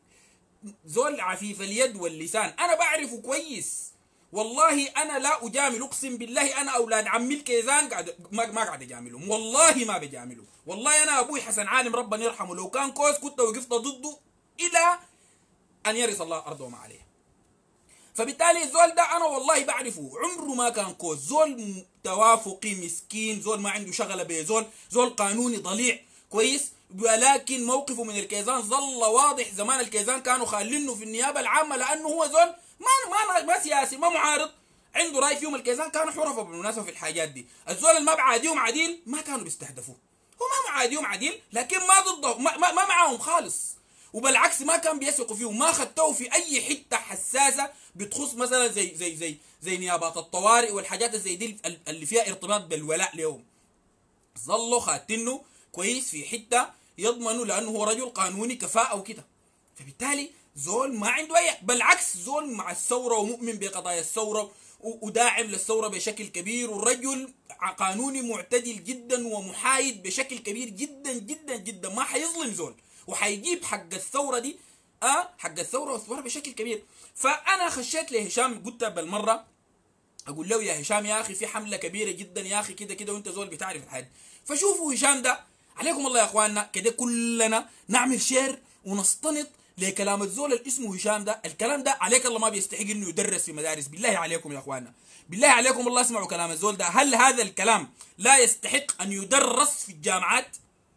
زول عفيف اليد واللسان، انا بعرفه كويس والله. انا لا اجامل، اقسم بالله انا اولاد عمي الكيزان قاعد ما قاعد اجاملهم، والله ما بجاملهم. والله انا ابوي حسن عالم ربنا يرحمه لو كان كويس كنت وقفت ضده الى أن يرث الله أرضه وما عليها. فبالتالي الزول ده أنا والله بعرفه، عمره ما كان كوز، زول توافقي مسكين، زول ما عنده شغلة بزول، زول قانوني ضليع كويس، ولكن موقفه من الكيزان ظل واضح. زمان الكيزان كانوا خالينه في النيابة العامة لأنه هو زول ما سياسي، ما معارض، عنده رأي فيهم. الكيزان كانوا حرفة بالمناسبة في الحاجات دي. الزول اللي ما بعاديهم عديل ما كانوا بيستهدفوه، هو ما معاديهم عديل لكن ما ضده، ما معاهم خالص، وبالعكس ما كان بيثقوا فيه، ما خدتوه في اي حته حساسه بتخص مثلا زي نيابات الطوارئ والحاجات زي دي اللي فيها ارتباط بالولاء لهم. ظلوا خاتنه كويس في حته يضمنوا لانه هو رجل قانوني كفاءه وكده. فبالتالي زول ما عنده اي، بالعكس زول مع الثوره ومؤمن بقضايا الثوره وداعم للثوره بشكل كبير، والرجل قانوني معتدل جدا ومحايد بشكل كبير جدا جدا جدا، ما حيظلم زول وحيجيب حق الثوره دي حق الثوره والثوره بشكل كبير. فانا خشيت لهشام قلت بالمره اقول له يا هشام يا اخي في حمله كبيره جدا يا اخي كده كده وانت زول بتعرف الحاجه. فشوفوا هشام ده عليكم الله يا اخواننا كده كلنا نعمل شير ونستنط لكلام الزول اللي اسمه هشام ده. الكلام ده عليك الله ما بيستحق انه يدرس في مدارس، بالله عليكم يا اخواننا، بالله عليكم الله اسمعوا كلام الزول ده. هل هذا الكلام لا يستحق ان يدرس في الجامعات؟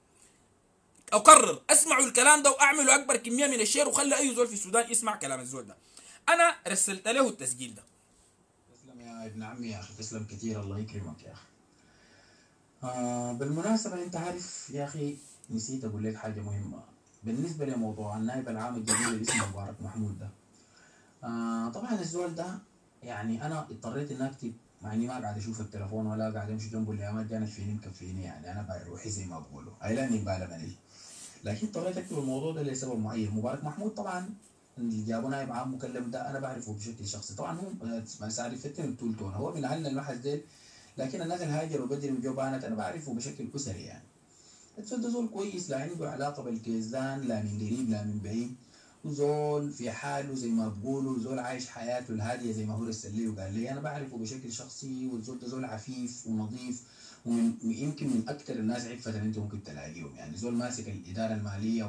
اقرر اسمعوا الكلام ده واعملوا اكبر كميه من الشير وخلي اي زول في السودان يسمع كلام الزول ده. انا رسلت له التسجيل ده. تسلم يا ابن عمي يا اخي، تسلم كثير، الله يكرمك يا اخي. بالمناسبة انت عارف يا اخي، نسيت اقول لك حاجة مهمة بالنسبة لموضوع النائب العام الجديد اللي اسمه مبارك محمود ده. طبعا الزول ده يعني انا اضطريت اني اكتب، مع اني ما قاعد اشوف التليفون ولا قاعد امشي جنبه الايامات دي، انا فيني مكفيني يعني، انا بروحي زي ما بقولوا ايلاني بالغ عليه. لكن اضطريت اكتب الموضوع ده لسبب معين. مبارك محمود طبعا اللي جابوا نائب عام مكلم ده انا بعرفه بشكل شخصي، طبعا هو سعد الفتن التولتون هو من اهلنا المحز ديل، لكن الناس اللي هاجروا بدري وجو بانت انا بعرفه بشكل اسري يعني. الزول ده زول كويس، لا عنده علاقه بالكيزان لا من قريب لا من بعيد، وزول في حاله زي ما بقولوا، زول عايش حياته الهاديه زي ما هو رسل لي وقال لي، انا بعرفه بشكل شخصي. والزول ده زول عفيف ونظيف، ويمكن من اكثر الناس عفه اللي انت ممكن تلاقيهم يعني. زول ماسك الاداره الماليه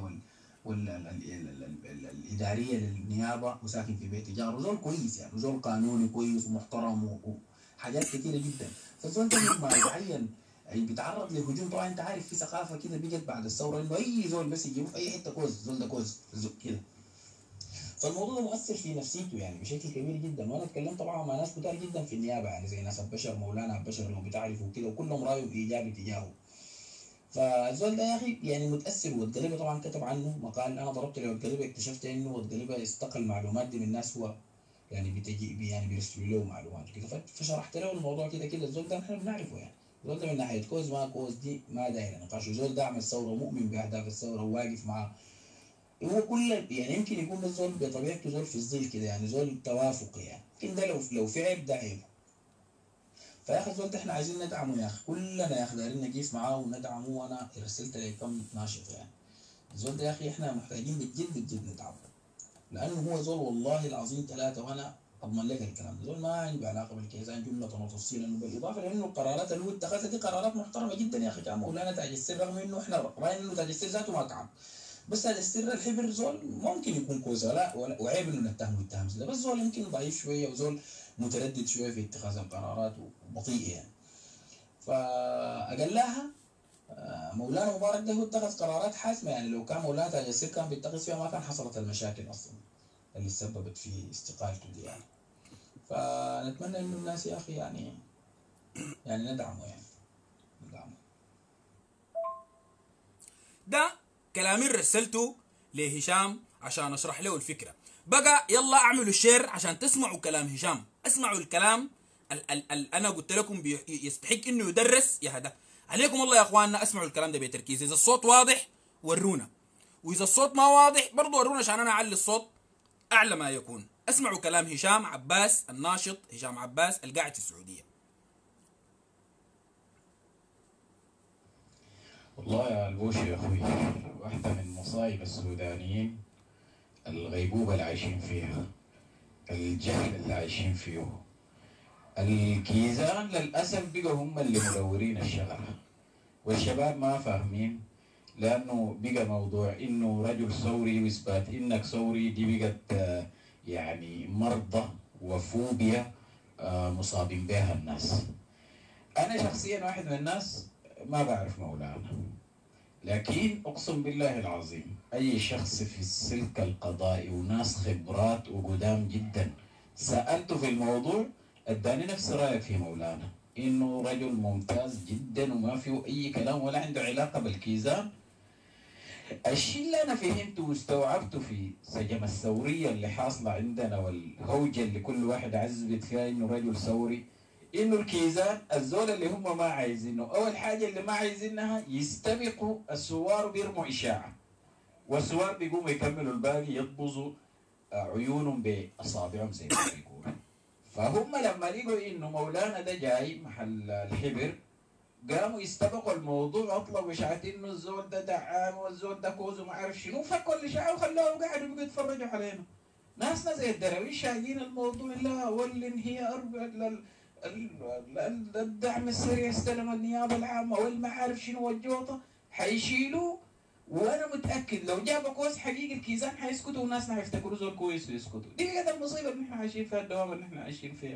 والاداريه للنيابه وساكن في بيت جاره، زول كويس يعني، زول قانوني كويس ومحترم وحاجات كثيره جدا. فالزول ده لما يتعين بيتعرض لهجوم، طبعا انت عارف في ثقافه كده بقت بعد الثوره انه اي زول بس يجيبه في اي حته كوز، الزول ده كوز كده. فالموضوع ده مؤثر في نفسيته يعني بشكل كبير جدا. وانا اتكلمت طبعا مع ناس كتار جدا في النيابه يعني، زي ناس البشر، مولانا البشر لو بتعرفوا كده، وكلهم رايهم ايجابي تجاهه. فالزول ده يا اخي يعني متاثر. والقليبه طبعا كتب عنه مقال، انا ضربت له القليبه اكتشفت انه القليبه استقل معلومات دي من ناس هو يعني بتجي يعني بيرسلوا له معلومات كده. فشرحت له الموضوع كده كده. الزول ده احنا بنعرفه يعني، الزول ده من ناحيه كوز ما كوز دي ما داير نقاش. الزول دعم الثوره، مؤمن باهداف الثوره وواقف معاه. هو كل يعني يمكن يكون ده زول بطبيعته زول في الظل كده يعني، زول توافقي يعني، لكن ده لو في عيب ده عيب. فيا اخي الزول ده احنا عايزين ندعمه يا اخي، كلنا يا اخي دايرين نقيف معاه وندعمه. وانا ارسلت لي كم ناشط يعني. الزول ده يا اخي احنا محتاجين بجد بجد ندعمه، لانه هو زول والله العظيم ثلاثه، وانا اضمن لك الكلام ده، زول ما عنده علاقه بالكيزان جمله وتفصيلا. بالاضافه لانه القرارات اللي هو اتخذها دي قرارات محترمه جدا يا اخي. كان مولانا تاج السر، رغم انه احنا راينا انه تاج السر ذاته ما كعب، بس تاج السر الحبر زول ممكن يكون كويس، وعيب انه نتهمه التهم ده، بس زول يمكن ضعيف شويه وزول متردد شويه في اتخاذ القرارات وبطيء يعني. فاقلها مولانا مبارك ده هو اتخذ قرارات حاسمه يعني. لو كان مولانا تاج السر كان بيتخذ فيها ما كان حصلت المشاكل اصلا اللي سببت في استقالته دي يعني. فنتمنى انه الناس يا اخي يعني ندعمه يعني ندعمه. ده كلامي رسلته لهشام عشان اشرح له الفكره. بقى يلا اعملوا الشير عشان تسمعوا كلام هشام، اسمعوا الكلام انا قلت لكم يستحق انه يدرس يا هذا. عليكم الله يا اخواننا اسمعوا الكلام ده بتركيز. اذا الصوت واضح ورونا، واذا الصوت ما واضح برضو ورونا عشان انا اعلي الصوت اعلى ما يكون. اسمعوا كلام هشام عباس الناشط، هشام عباس القاعد في السعوديه. والله يا البوشي يا اخوي، واحدة من مصايب السودانيين الغيبوبة اللي عايشين فيها، الجهل اللي عايشين فيه. الكيزان للأسف بقوا هم اللي مدورين الشغلة، والشباب ما فاهمين لأنه بقى موضوع إنه رجل ثوري وإثبات إنك ثوري دي بقت يعني مرضى وفوبيا مصابين بها الناس. أنا شخصيا واحد من الناس ما بعرف مولانا، لكن أقسم بالله العظيم أي شخص في السلك القضائي وناس خبرات وقدام جدا سألته في الموضوع اداني نفس رأيك في مولانا، إنه رجل ممتاز جدا وما فيه أي كلام ولا عنده علاقة بالكيزان. الشيء اللي أنا فهمته واستوعبته في سجم الثورية اللي حاصلة عندنا والهوجة اللي كل واحد عزبت فيها إنه رجل ثوري، إنه الكيزان الزول اللي هم ما عايزينه، أول حاجة اللي ما عايزينها يستبقوا الثوار بيرموا إشاعة، والثوار بيقوموا يكملوا الباقي يطبزوا عيونهم بأصابعهم زي ما بيقولوا. فهم لما لقوا إنه مولانا ده جاي محل الحبر قاموا يستبقوا الموضوع واطلبوا اشاعة انه الزول ده دعام والزول ده كوز وما عارف شنو، فكوا الاشاعة وخلوهم قاعدوا بيقوا يتفرجوا علينا. ناسنا زي الدراويش شايلين الموضوع، لا والانهيار الدعم السريع استلم النيابة العامة والما عارف شنو والجوطة حيشيلوه. وانا متاكد لو جابوا كويس حقيقي الكيزان حيسكتوا وناسنا حيفتكروا زول كويس ويسكتوا. دي بقت المصيبه اللي احنا عايشين فيها، الدوام اللي احنا عايشين فيها.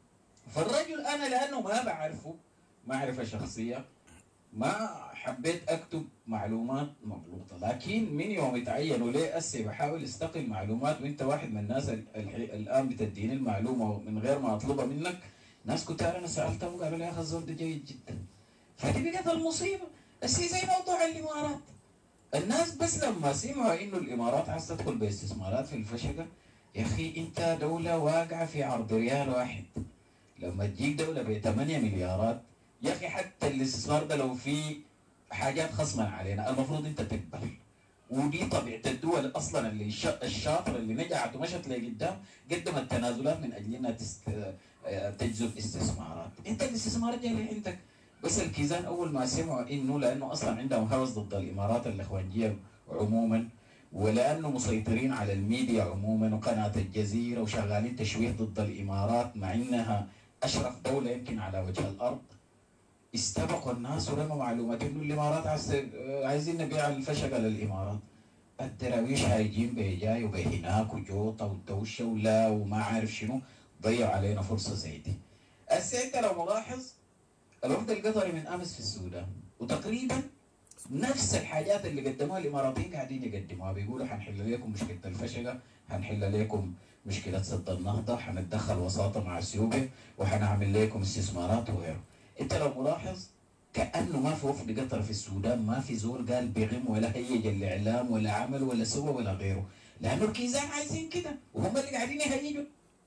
فالرجل انا لانه ما بعرفه معرفة شخصية ما حبيت أكتب معلومات مغلوطة، لكن من يوم تعينوا ليه أسي بحاول استقل معلومات، وأنت واحد من الناس الآن بتديني المعلومة من غير ما أطلبها منك. ناس كتار أنا سألتهم قالوا لي يا أخي الزول ده جيد جدا. فدي بقت المصيبة. أسي زي موضوع الإمارات، الناس بس لما سمعوا إنه الإمارات عايز تدخل باستثمارات في الفشقة، يا أخي أنت دولة واقعة في عرض ريال واحد، لما تجيك دولة ب 8 مليارات يا اخي حتى الاستثمار ده لو في حاجات خصما علينا المفروض انت تقبل. ودي طبيعه الدول اصلا اللي الشاطره اللي نجحت ومشت لقدام قدمت تنازلات من اجل انها تجذب استثمارات. انت الاستثمار جاي عندك. بس الكيزان اول ما سمعوا انه لانه اصلا عندهم هوس ضد الامارات الاخوانجيه عموما، ولانه مسيطرين على الميديا عموما وقناه الجزيره وشغالين تشويه ضد الامارات مع انها اشرف دوله يمكن على وجه الارض، استبقوا الناس ورموا معلومات انه الامارات عايزين نبيع الفشقه للامارات. الدراويش هايجين بيجاي وبهناك وجوطه والدوشه ولا وما عارف شنو، ضيعوا علينا فرصه زي دي. هسه انت لو ملاحظ الوفد القطري من امس في السودان وتقريبا نفس الحاجات اللي قدموها الاماراتيين قاعدين يقدموها، بيقولوا حنحل لكم مشكله الفشقه، حنحل لكم مشكله سد النهضه، حنتدخل وساطه مع اثيوبيا، وحنعمل لكم استثمارات وغيره. انت لو ملاحظ كانه ما في وفد قطر في السودان، ما في زول قال بغم ولا هيج الاعلام ولا عمل ولا سوى ولا غيره، لانه الكيزان عايزين كده وهم اللي قاعدين يهيجوا.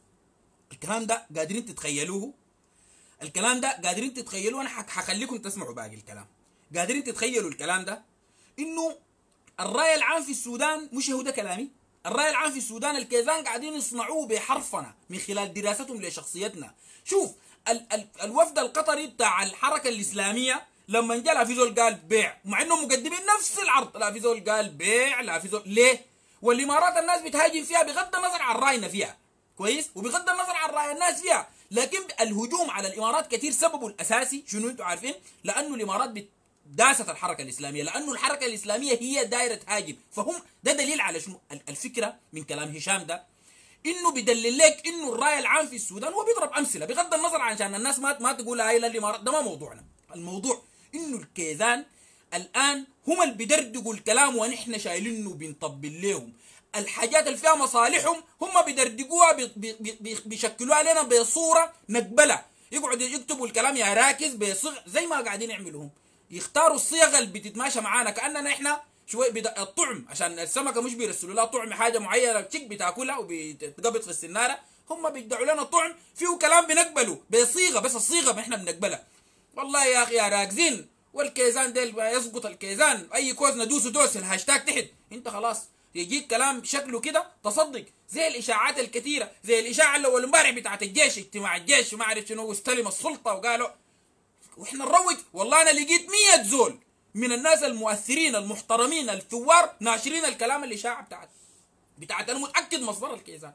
الكلام ده قادرين تتخيلوه؟ الكلام ده قادرين تتخيلوه؟ انا حخليكم تسمعوا باقي الكلام. قادرين تتخيلوا الكلام ده؟ انه الراي العام في السودان، مش هو ده كلامي، الراي العام في السودان الكيزان قاعدين يصنعوه بحرفنا من خلال دراستهم لشخصيتنا. شوف الوفد القطري بتاع الحركه الاسلاميه لما جاء لا في زول قال بيع، مع انهم مقدمين نفس العرض، لا في زول قال بيع، لا في زول ليه؟ والامارات الناس بتهاجم فيها بغض النظر عن راينا فيها كويس، وبغض النظر عن راي الناس فيها، لكن الهجوم على الامارات كثير سببه الاساسي شنو انتم عارفين؟ لانه الامارات داست الحركه الاسلاميه، لانه الحركه الاسلاميه هي دايره تهاجم، فهم ده دليل على شنو؟ الفكره من كلام هشام ده انه بدلل لك انه الراي العام في السودان، هو بيضرب امثله بغض النظر عشان الناس ما تقول هاي الامارات، ده ما موضوعنا. الموضوع انه الكيزان الان هم اللي بيدردقوا الكلام ونحن شايلينه بنطبل لهم الحاجات اللي فيها مصالحهم، هم بيدردقوها بيشكلوها علينا بصوره نقبلها، يقعدوا يكتبوا الكلام يا راكز بصيغ زي ما قاعدين يعملوهم، يختاروا الصيغ اللي بتتماشى معانا كاننا احنا شوي الطعم، عشان السمكه مش بيرسلوا لها طعم حاجه معينه تشك بتاكلها وبتقبض في السناره، هم بيدعوا لنا طعم فيه كلام بنقبله بصيغه، بس الصيغه ما احنا بنقبلها. والله يا اخي يا راكزين، والكيزان ده يسقط الكيزان، اي كوز ندوسه دوس الهاشتاج تحت، انت خلاص يجيك كلام شكله كده تصدق، زي الاشاعات الكثيره، زي الاشاعه اللي اول امبارح بتاعت الجيش، اجتماع الجيش وما عرف شنو واستلم السلطه وقالوا، واحنا نروج. والله انا لقيت 100 زول من الناس المؤثرين المحترمين الثوار ناشرين الكلام الاشاعه بتاعت انا متاكد مصدر الكيزان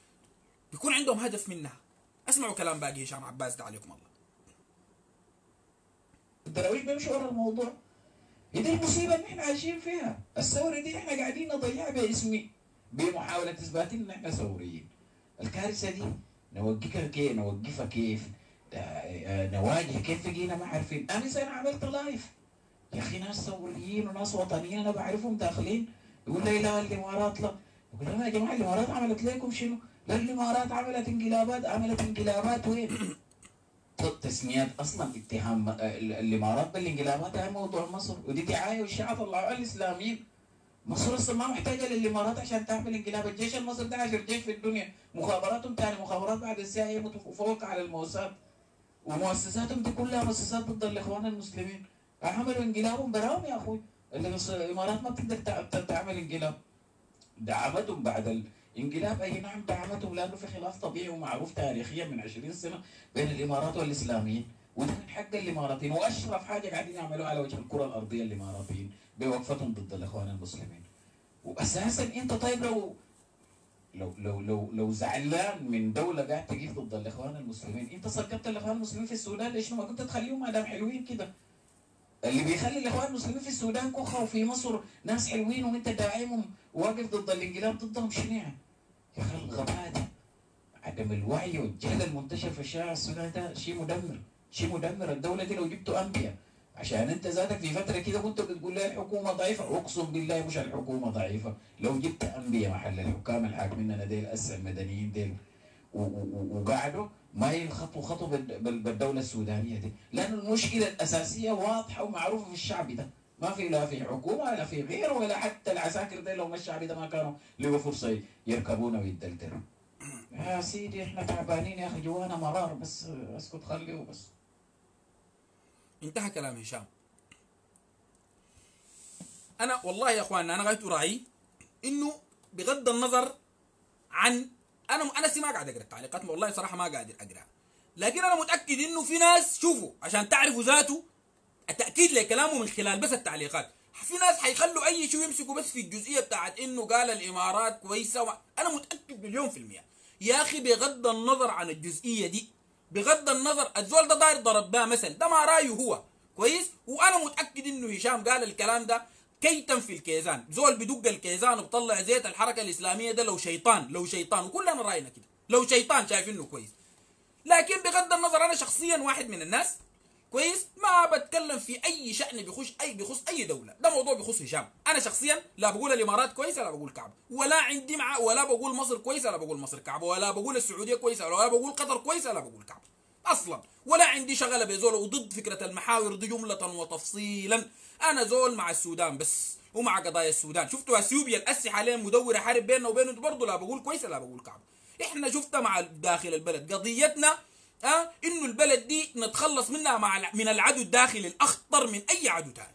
بيكون عندهم هدف منها. اسمعوا كلام باقي هشام عباس ده عليكم الله. الدراويش بيمشوا ورا الموضوع. دي المصيبه اللي احنا عايشين فيها. الثوره دي احنا قاعدين نضيعها باسمي، بمحاوله اثبات ان احنا ثوريين. الكارثه دي نوقفها كيف؟ نوقفها كيف؟ نواجه كيف؟ بقينا ما عارفين. انا عملت لايف يا اخي، ناس ثوريين وناس وطنيين انا بعرفهم داخلين، يقول لي لا الامارات لا. يقول لهم يا جماعه الامارات عملت لكم شنو؟ لا الامارات عملت انقلابات. عملت انقلابات وين؟ تسميات اصلا اتهام الامارات بالانقلابات هي موضوع مصر، ودي دعايه والشيعه طلعوها الاسلاميين. مصر اصلا ما محتاجه للامارات عشان تعمل انقلاب. الجيش المصري ده 10 جيش في الدنيا، مخابراتهم ثاني مخابرات بعد السي متفوقه على الموساد، ومؤسساتهم دي كلها مؤسسات ضد الاخوان المسلمين. عملوا انقلابهم براهم يا اخوي. الامارات ما بتقدر تعمل انقلاب. دعمتهم بعد الانقلاب، اي نعم دعمتهم، لانه في خلاف طبيعي ومعروف تاريخيا من 20 سنه بين الامارات والاسلاميين، وده من حق الاماراتيين، واشرف حاجه قاعدين يعملوها على وجه الكره الارضيه الاماراتيين بوقفتهم ضد الاخوان المسلمين. واساسا انت طيب لو زعلان من دوله قاعد تقيف ضد الاخوان المسلمين، انت سقطت الاخوان المسلمين في السودان ليش ما كنت تخليهم ما دام حلوين كده؟ اللي بيخلي الاخوان المسلمين في السودان كوخه وفي مصر ناس حلوين وانت داعمهم واقف ضد الانقلاب ضدهم شنو يعني؟ يا اخي الغباء ده، عدم الوعي والجهل المنتشر في الشارع السوداني ده شيء مدمر، شيء مدمر. الدوله دي لو جبتوا انبياء عشان انت ذاتك في فتره كده كنت بتقول لي الحكومه ضعيفه، اقسم بالله مش الحكومه ضعيفه، لو جبت انبياء محل الحكام الحاكمين ديل المدنيين ديل وقعدوا ما ينخطوا خطوا بالدوله السودانيه دي، لانه المشكله الاساسيه واضحه ومعروفه في الشعب ده، ما في لا في حكومه ولا في غيره ولا حتى العساكر دي لو ما الشعب ده ما كانوا لقوا فرصه يركبونا ويدلدلوا. يا سيدي احنا تعبانين يا اخي، جوانا مرار، بس اسكت خليه بس. انتهى كلام هشام. انا والله يا اخواننا انا غايت رايي انه بغض النظر عن انا ما قاعد اقرا التعليقات، والله صراحه ما قاعد اقرا، لكن انا متاكد انه في ناس شوفوا عشان تعرفوا ذاته التاكيد لكلامه من خلال بس التعليقات، في ناس حيخلوا اي شيء يمسكوا بس في الجزئيه بتاعت انه قال الامارات كويسه انا متاكد مليون في المية يا اخي بغض النظر عن الجزئيه دي، بغض النظر الزول ده داير ضرب بها مثل، ده ما رايه هو كويس، وانا متاكد انه هشام قال الكلام ده كيتا في الكيزان، زول بدق الكيزان وبطلع زيت الحركه الاسلاميه ده لو شيطان وكلنا راينا كده لو شيطان شايف انه كويس. لكن بغض النظر انا شخصيا واحد من الناس كويس ما بتكلم في اي شأن بيخص اي دوله، ده موضوع بيخص هشام. انا شخصيا لا بقول الامارات كويسه ولا بقول كعب، ولا عندي ولا بقول مصر كويسه ولا بقول مصر كعب، ولا بقول السعوديه كويسه ولا بقول قطر كويسه ولا بقول كعب اصلا، ولا عندي شغله بزول وضد فكره المحاور دي جمله وتفصيلا. انا زول مع السودان بس ومع قضايا السودان. شفتوا اثيوبيا الاسي حاليا مدوره حرب بيننا وبينه برضه لا بقول كويسه لا بقول كعب. احنا شفتها مع داخل البلد قضيتنا انه البلد دي نتخلص منها من العدو الداخلي الاخطر من اي عدو تاني.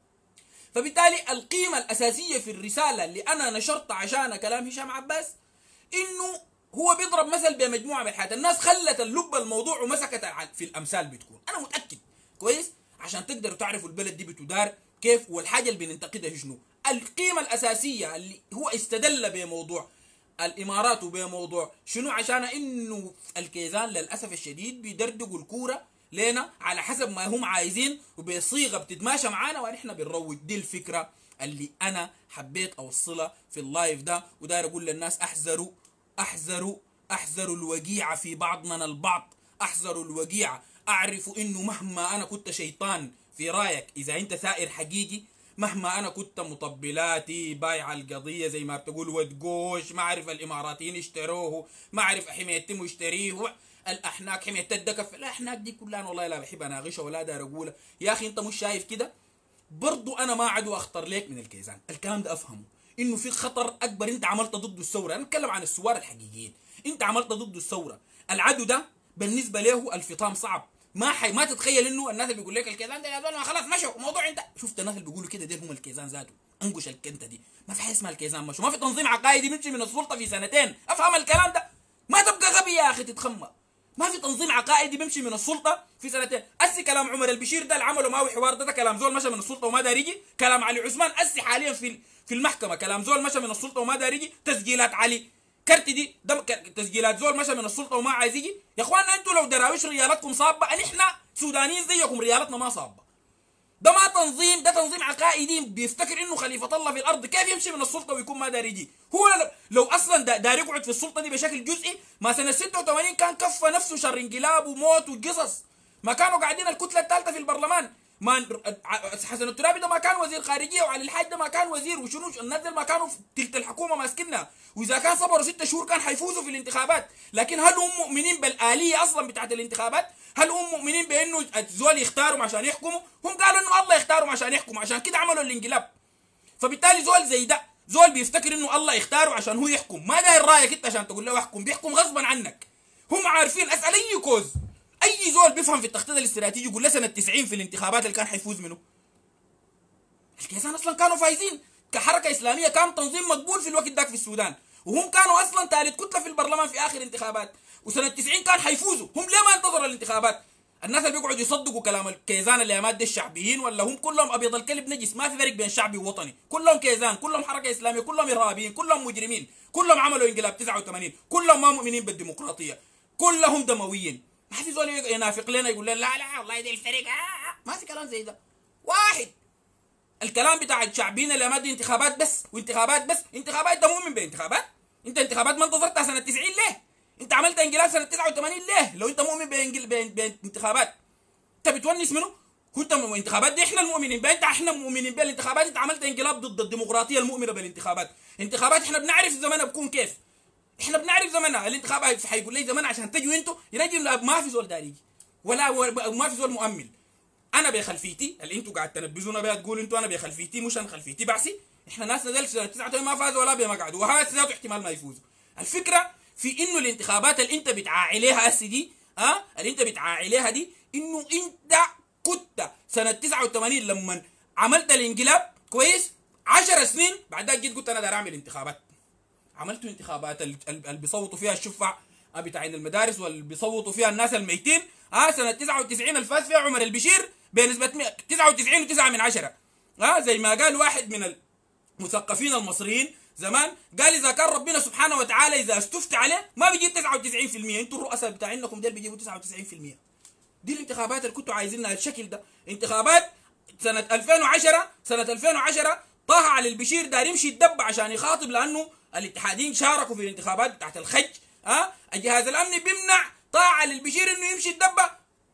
فبالتالي القيمه الاساسيه في الرساله اللي انا نشرتها عشان كلام هشام عباس انه هو بيضرب مثل بمجموعه من الحياه، الناس خلت اللب الموضوع ومسكت في الامثال بتكون، انا متاكد كويس عشان تقدروا تعرفوا البلد دي بتدار كيف والحاجه اللي بننتقدها شنو. القيمه الاساسيه اللي هو استدل بموضوع الامارات وبموضوع شنو عشان انه الكيزان للاسف الشديد بيدردقوا الكوره لنا على حسب ما هم عايزين وبصيغه بتتماشى معانا ونحن بنروج. دي الفكره اللي انا حبيت اوصلها في اللايف ده، وداير اقول للناس احذروا احذروا احذروا الوقيعه في بعضنا البعض، احذروا الوقيعه. اعرفوا انه مهما انا كنت شيطان في رايك، اذا انت ثائر حقيقي، مهما انا كنت مطبلاتي بايع القضيه زي ما بتقول ودقوش، ما اعرف الاماراتيين اشتروه، ما اعرف حميتهم يشتريه، الاحناك حميه الدكف، الاحناك دي كلها انا والله لا بحب اناقشها ولا داير اقولها. يا اخي انت مش شايف كده؟ برضو انا ما عدو اخطر ليك من الكيزان، الكلام ده افهمه انه في خطر اكبر انت عملت ضده الثوره. انا اتكلم عن الثوار الحقيقيين، انت عملت ضده الثوره، العدو ده بالنسبه له الفطام صعب. ما تتخيل انه الناس اللي بيقول لك الكيزان ده يا زلمه خلاص مشوا موضوع، انت شفت الناس اللي بيقولوا كده دي هم الكيزان ذاته، انقش الكنته دي ما في حاجه اسمها الكيزان مشوا، ما في تنظيم عقائدي بيمشي من السلطه في سنتين، افهم الكلام ده، ما تبقى غبي يا اخي تتخمى، ما في تنظيم عقائدي بيمشي من السلطه في سنتين. اسي كلام عمر البشير ده اللي عمله معه حوار ده كلام زول مشى من السلطه وما دار يجي، كلام علي عثمان اسي حاليا في المحكمه كلام زول مشى من السلطه وما دار يجي، تسجيلات علي كرتي دي تسجيلات زول مشى من السلطه وما عايز يجي. يا اخواننا انتوا لو دراويش ريالتكم صابه، نحن سودانيين زيكم ريالتنا ما صابه، ده ما تنظيم، ده تنظيم عقائدي بيفتكر انه خليفه الله في الارض. كيف يمشي من السلطه ويكون ما داري يجي؟ هو لو اصلا داري يقعد في السلطه دي بشكل جزئي، ما سنه 86 كان كفى نفسه شر انقلاب وموت وقصص، ما كانوا قاعدين الكتله الثالثه في البرلمان. ما حسن الترابي ده ما كان وزير خارجيه، وعلي الحاج ده ما كان وزير، وشنو الناس ما كانوا في تلت الحكومه ماسكينها، واذا كان صبروا 6 شهور كان حيفوزوا في الانتخابات. لكن هل هم مؤمنين بالآلية اصلا بتاعت الانتخابات؟ هل هم مؤمنين بانه الزول يختاروا عشان يحكموا؟ هم قالوا انه الله يختاروا عشان يحكموا، عشان كده عملوا الانقلاب. فبالتالي زول زي ده زول بيفتكر انه الله يختاره عشان هو يحكم، ما داير رايك انت عشان تقول له احكم، بيحكم غصبا عنك. هم عارفين. اسال اي كوز، اي زول بيفهم في التخطيط الاستراتيجي يقول له سنه 90 في الانتخابات اللي كان حيفوز منه. الكيسان اصلا كانوا فايزين كحركه اسلاميه، كان تنظيم مقبول في الوقت ذاك في السودان، وهم كانوا اصلا ثالث كتله في البرلمان في اخر انتخابات، وسنه 90 كان حيفوزوا. هم ليه ما انتظروا الانتخابات؟ الناس اللي بيقعدوا يصدقوا كلام الكيزان اللي يامات دي الشعبيين، ولا هم كلهم ابيض الكلب نجس؟ ما في فرق بين شعبي ووطني، كلهم كيزان، كلهم حركه اسلاميه، كلهم ارهابيين، كلهم مجرمين، كلهم عملوا انقلاب 89، كلهم ما مؤمنين بالديمقراطيه، كلهم دمويين. ما في زول ينافق لنا يقول لنا لا لا والله دي الفرق ما في كلام زي ده. واحد الكلام بتاع الشعبيين اللي ما دي انتخابات بس وانتخابات بس. انتخابات انت مؤمن بانتخابات؟ انت انتخابات ما انتظرتها سنه 90 ليه؟ انت عملت انقلاب سنه 89 ليه؟ لو انت مؤمن بانتخابات انت بتونس منه؟ كنت انتخابات دي احنا المؤمنين بها، احنا مؤمنين بالانتخابات، انت عملت انقلاب ضد الديمقراطيه المؤمنه بالانتخابات. انتخابات احنا بنعرف زمانها بكون كيف، احنا بنعرف زمانها. الانتخابات حيقول لي زمان عشان تجوا انتوا ينجي، ما في زول داري ولا ما في زول مؤمن. انا بخلفيتي اللي انتوا قاعد تنبذونا بها تقولوا انتوا انا بخلفيتي، مش انا خلفيتي بعسي. احنا ناس نزل سنه 89 ما فازوا ولا بما قعدوا، وهذا ذاته احتمال ما يفوزوا. الفكره في انه الانتخابات اللي انت بتعاعي لها هسه دي، اللي انت بتعاعي لها دي، انه انت كنت سنه 89 لما عملت الانقلاب كويس 10 سنين بعد ذاك جيت قلت انا داير اعمل انتخابات. عملتوا انتخابات اللي بيصوتوا فيها الشفع بتاعين المدارس، واللي بيصوتوا فيها الناس الميتين. سنه 99 الفاز فيها عمر البشير بنسبه 99.9%. زي ما قال واحد من المثقفين المصريين زمان، قال اذا كان ربنا سبحانه وتعالى اذا استفتى عليه ما بيجيب 99%، انتوا الرؤساء بتاعينكم دول بيجيبوا 99%. دي الانتخابات اللي كنتوا عايزينها الشكل ده. انتخابات سنه 2010 طه علي البشير دار يمشي يتدبع عشان يخاطب، لانه الاتحاديين شاركوا في الانتخابات بتاعت الخج. الجهاز الامني بيمنع طه علي البشير انه يمشي يتدبع.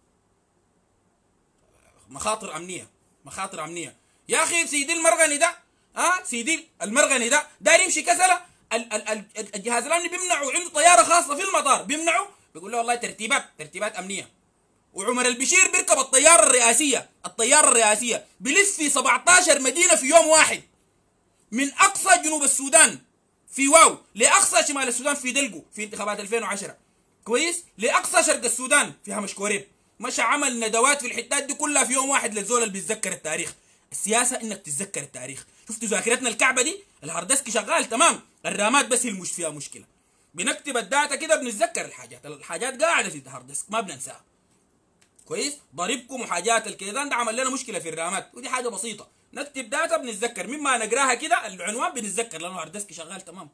مخاطر امنيه يا اخي. سيدي المرغني ده سيدي المرغني ده داير يمشي كسله، الجهاز الامني بيمنعه، عنده طياره خاصه في المطار بيمنعه، بيقول له والله ترتيبات امنيه. وعمر البشير بيركب الطياره الرئاسيه بيلف في 17 مدينه في يوم واحد، من اقصى جنوب السودان في واو لاقصى شمال السودان في دلقو في انتخابات 2010 كويس، لاقصى شرق السودان في همش كوريب. مشى عمل ندوات في الحتات دي كلها في يوم واحد للزول اللي بيتذكر التاريخ. السياسه انك تتذكر التاريخ. شفتوا ذاكرتنا الكعبه دي؟ الهاردسك شغال تمام، الرامات بس هي مش فيها مشكله. بنكتب الداتا كده بنتذكر الحاجات قاعده في الهاردسك ما بننساها كويس. ضريبكم وحاجات الكيدان ده عمل لنا مشكله في الرامات، ودي حاجه بسيطه. نكتب داتا بنتذكر، مما نقراها كده العنوان بنتذكر لانه الهاردسك شغال تمام.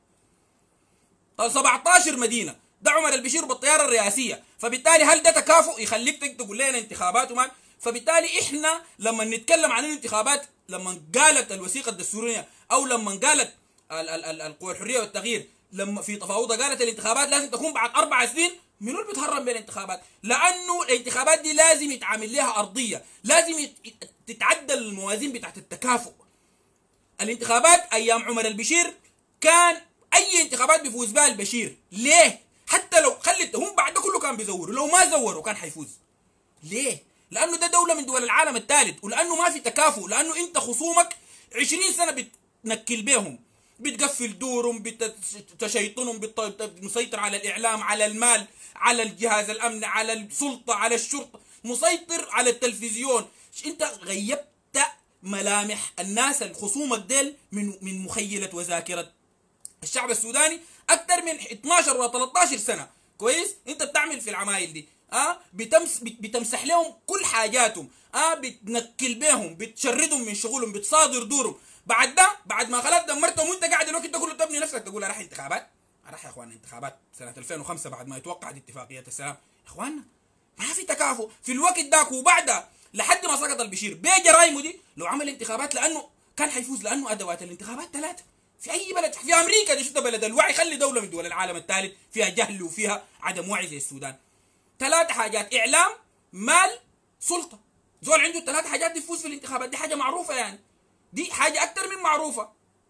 طيب 17 مدينه ده عمر البشير بالطياره الرئاسيه، فبالتالي هل ده تكافؤ يخليك تقول لنا انتخابات وما؟ فبالتالي احنا لما نتكلم عن الانتخابات، لما قالت الوثيقه الدستوريه او لما قالت القوى الحريه والتغيير لما في تفاوضها قالت الانتخابات لازم تكون بعد 4 سنين، منو اللي بيتهرب بالانتخابات؟ لانه الانتخابات دي لازم يتعامل لها ارضيه، لازم تتعدل الموازين بتاعت التكافؤ. الانتخابات ايام عمر البشير كان اي انتخابات بيفوز بها البشير، ليه؟ حتى لو خلت هم بعد ده كله كان بيزوروا، لو ما زوروا كان حيفوز. ليه؟ لانه ده دوله من دول العالم الثالث، ولانه ما في تكافؤ، لانه انت خصومك 20 سنه بتنكل بيهم، بتقفل دورهم، بتشيطنهم، مسيطر على الاعلام، على المال، على الجهاز الامني، على السلطه، على الشرطه، مسيطر على التلفزيون. انت غيبت ملامح الناس الخصومك ديل من مخيله وذاكره الشعب السوداني اكثر من 12 و 13 سنه كويس. انت بتعمل في العمايل دي بتمسح لهم كل حاجاتهم، بتنكل بيهم، بتشردهم من شغلهم، بتصادر دورهم. بعد ده بعد ما خلاص دمرتهم وانت قاعد الوقت ده كله تبني نفسك تقول راح انتخابات. راح يا اخوانا انتخابات سنه 2005 بعد ما يتوقعت اتفاقيه السلام. يا اخوانا ما في تكافؤ في الوقت داك وبعدها لحد ما سقط البشير بجرايمه دي. لو عمل انتخابات لانه كان حيفوز، لانه ادوات الانتخابات ثلاثه في اي بلد. في امريكا دي شفت بلد الوعي، خلي دوله من دول العالم الثالث فيها جهل وفيها عدم وعي زي السودان. ثلاث حاجات: اعلام، مال، سلطه. زول عنده الثلاث حاجات دي يفوز في الانتخابات، دي حاجه معروفه يعني، دي حاجه اكثر من معروفه،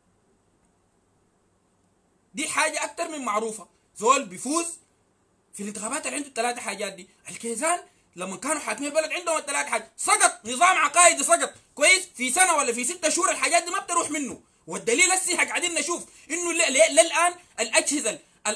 دي حاجه اكثر من معروفه. زول بيفوز في الانتخابات اللي عنده الثلاث حاجات دي. الكيزان لما كانوا حاكمين البلد عندهم الثلاث حاجات، سقط نظام عقائدي، سقط كويس في سنه ولا في 6 شهور، الحاجات دي ما بتروح منه. والدليل هسه قاعدين نشوف انه للان الاجهزه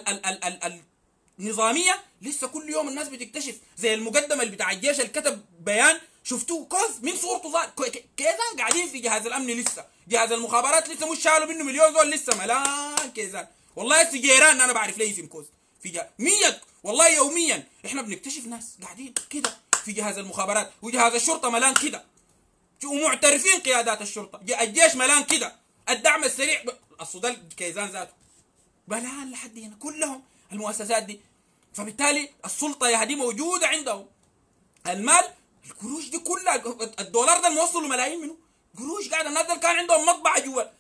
النظاميه لسه كل يوم الناس بتكتشف، زي المقدمه اللي بتاع الجيش اللي كتب بيان شفتوه كوز من صورته ظاهر. كيزان قاعدين في جهاز الامن، لسه جهاز المخابرات لسه مش شالوا منه مليون زول، لسه ملان كيزان. والله هسه جيران انا بعرف ليه اسم كوز في جهاز 100 والله يوميا احنا بنكتشف ناس قاعدين كده في جهاز المخابرات، وجهاز الشرطه ملان كده، ومعترفين قيادات الشرطه، الجيش ملان كده، الدعم السريع السودان كيزان ذاته ملان لحد هنا كلهم المؤسسات دي. فبالتالي السلطه يا دي موجوده عندهم. المال، القروش دي كلها، الدولار ده الموصل ملايين منه قروش قاعده. الناس كان عندهم مطبعه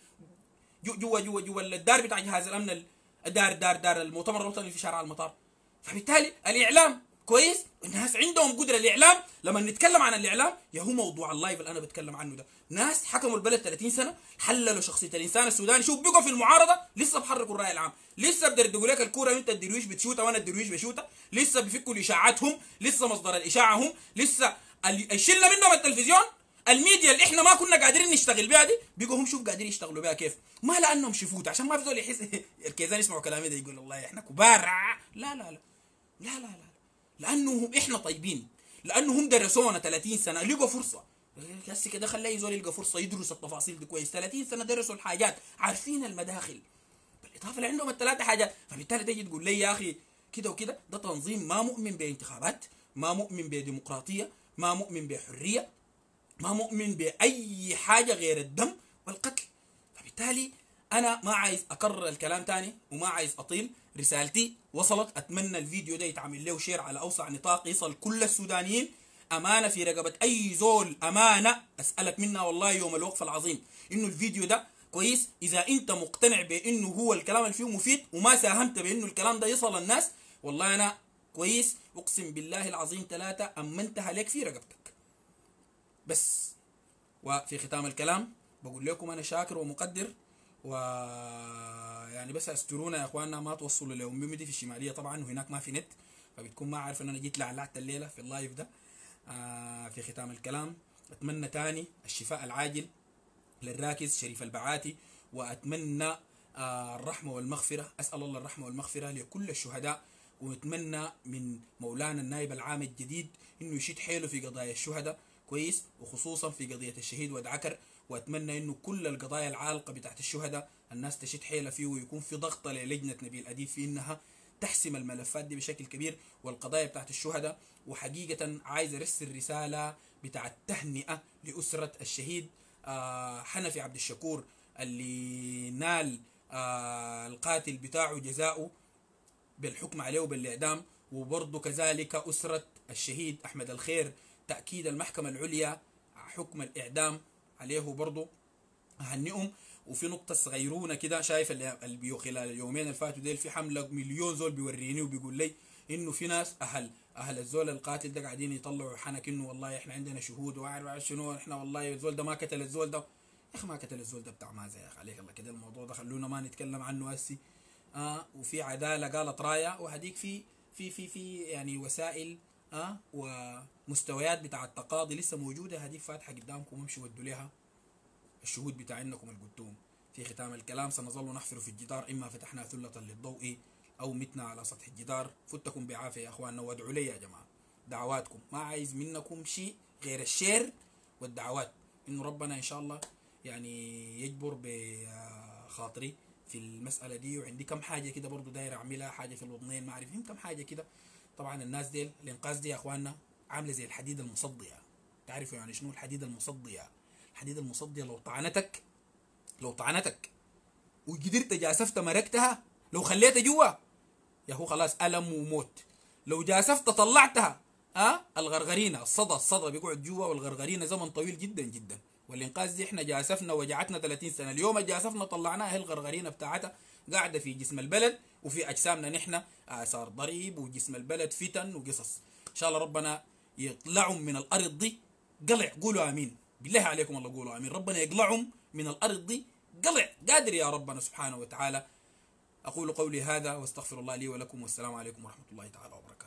جوا الدار بتاع جهاز الامن، دار المؤتمر الوطني في شارع المطار. فبالتالي الاعلام كويس، الناس عندهم قدره. الاعلام لما نتكلم عن الاعلام يا هو موضوع اللايف اللي انا بتكلم عنه ده، ناس حكموا البلد 30 سنه، حللوا شخصيه الانسان السوداني. شوف بقوا في المعارضه لسه بحركوا الراي العام، لسه بدردقوا لك الكوره وانت الدرويش بتشوتها وانا الدرويش بشوتها، لسه بيفكوا الاشاعاتهم، لسه مصدر الاشاعه هم، لسه شلنا منهم التلفزيون. الميديا اللي احنا ما كنا قادرين نشتغل بها دي بيقوا هم شوف قادرين يشتغلوا بها كيف. ما لانهم شفوت، عشان ما في زول يحس الكيزان يسمعوا كلامي ده يقول والله احنا كبار. لا لا لا لا لا لا، لانهم احنا طيبين، لانهم درسونا 30 سنه لقوا فرصه. هسه كده خليه زول يلقى فرصه يدرس التفاصيل دي كويس. 30 سنه درسوا الحاجات، عارفين المداخل، بالاضافه اللي عندهم الثلاث حاجات. فبالتالي تيجي تقول لي يا اخي كده وكده، ده تنظيم ما مؤمن بانتخابات، ما مؤمن بديمقراطيه، ما مؤمن بحريه، ما مؤمن باي حاجه غير الدم والقتل. فبالتالي انا ما عايز اكرر الكلام تاني وما عايز اطيل. رسالتي وصلت، اتمنى الفيديو ده يتعمل له شير على اوسع نطاق، يصل كل السودانيين. امانه في رقبه اي زول، امانه اسالك منها والله يوم الوقف العظيم، انه الفيديو ده كويس اذا انت مقتنع بانه هو الكلام اللي فيه مفيد وما ساهمت بانه الكلام ده يصل الناس، والله انا كويس اقسم بالله العظيم 3 امنتها لك في رقبتك. بس وفي ختام الكلام بقول لكم انا شاكر ومقدر، ويعني بس استرونا يا اخواننا ما توصلوا لامي دي في الشماليه طبعا، وهناك ما في نت، فبتكون ما عارف ان انا جيت لعلعت الليله في اللايف ده. في ختام الكلام اتمنى تاني الشفاء العاجل للراكز شريف البعاتي، واتمنى الرحمه والمغفره، اسال الله الرحمه والمغفره لكل الشهداء، ونتمنى من مولانا النائب العام الجديد انه يشد حيله في قضايا الشهداء كويس، وخصوصا في قضيه الشهيد ود عكر. واتمنى انه كل القضايا العالقه بتاعت الشهداء الناس تشد حيلها فيه، ويكون في ضغط للجنه نبيل اديب في انها تحسم الملفات دي بشكل كبير والقضايا بتاعت الشهداء. وحقيقه عايز ارسل رساله بتاعت تهنئه لاسره الشهيد حنفي عبد الشكور اللي نال القاتل بتاعه جزاؤه بالحكم عليه بالاعدام، وبرضه كذلك اسره الشهيد احمد الخير تاكيد المحكمه العليا حكم الاعدام عليه برضه، اهنئهم. وفي نقطة صغيرونة كده، شايف خلال اليومين اللي فاتوا ديل في حملة مليون زول بيوريني وبيقول لي انه في ناس اهل الزول القاتل ده قاعدين يطلعوا حنك انه والله احنا عندنا شهود وعارف شنو، احنا والله الزول ده ما قتل الزول ده. يا اخي ما قتل الزول ده بتاع مازا يا اخي، عليك الله كده الموضوع ده خلونا ما نتكلم عنه هسي. وفي عدالة قالت راية، وهديك في يعني وسائل ومستويات بتاع التقاضي لسه موجودة، هديك فاتحة قدامكم، امشوا ودوا ليها الشهود بتاع انكم القدوم. في ختام الكلام سنظل نحفر في الجدار، اما فتحنا ثلة للضوء او متنا على سطح الجدار. فتكم بعافية يا اخواننا، وادعوا لي يا جماعة، دعواتكم ما عايز منكم شيء غير الشير والدعوات، انه ربنا ان شاء الله يعني يجبر بخاطري في المسألة دي. وعندي كم حاجة كده برضو داير اعملها، حاجة في الوطنين ما اعرف كم حاجة كده. طبعا الناس ديل الانقاذ دي يا اخواننا عاملة زي الحديد المصدية، تعرفوا يعني شنو الحديد المصدية؟ الحديد المصدية لو طعنتك وقدرت جاسفت مركتها، لو خليتها جوا يا هو خلاص ألم وموت. لو جاسفت طلعتها الغرغرينه الصدى بيقعد جوا، والغرغرينه زمن طويل جدا جدا. والانقاذ دي احنا جاسفنا وجعتنا 30 سنه، اليوم جاسفنا طلعناها هي الغرغرينه بتاعتها قاعده في جسم البلد وفي اجسامنا نحن اثار ضريب، وجسم البلد فتن وقصص. ان شاء الله ربنا يطلعهم من الارض دي قلع. قولوا امين بالله عليكم، الله قولوا امين. ربنا يقلعهم من الارض دي قلع، قادر يا ربنا سبحانه وتعالى. اقول قولي هذا واستغفر الله لي ولكم، والسلام عليكم ورحمه الله تعالى وبركاته.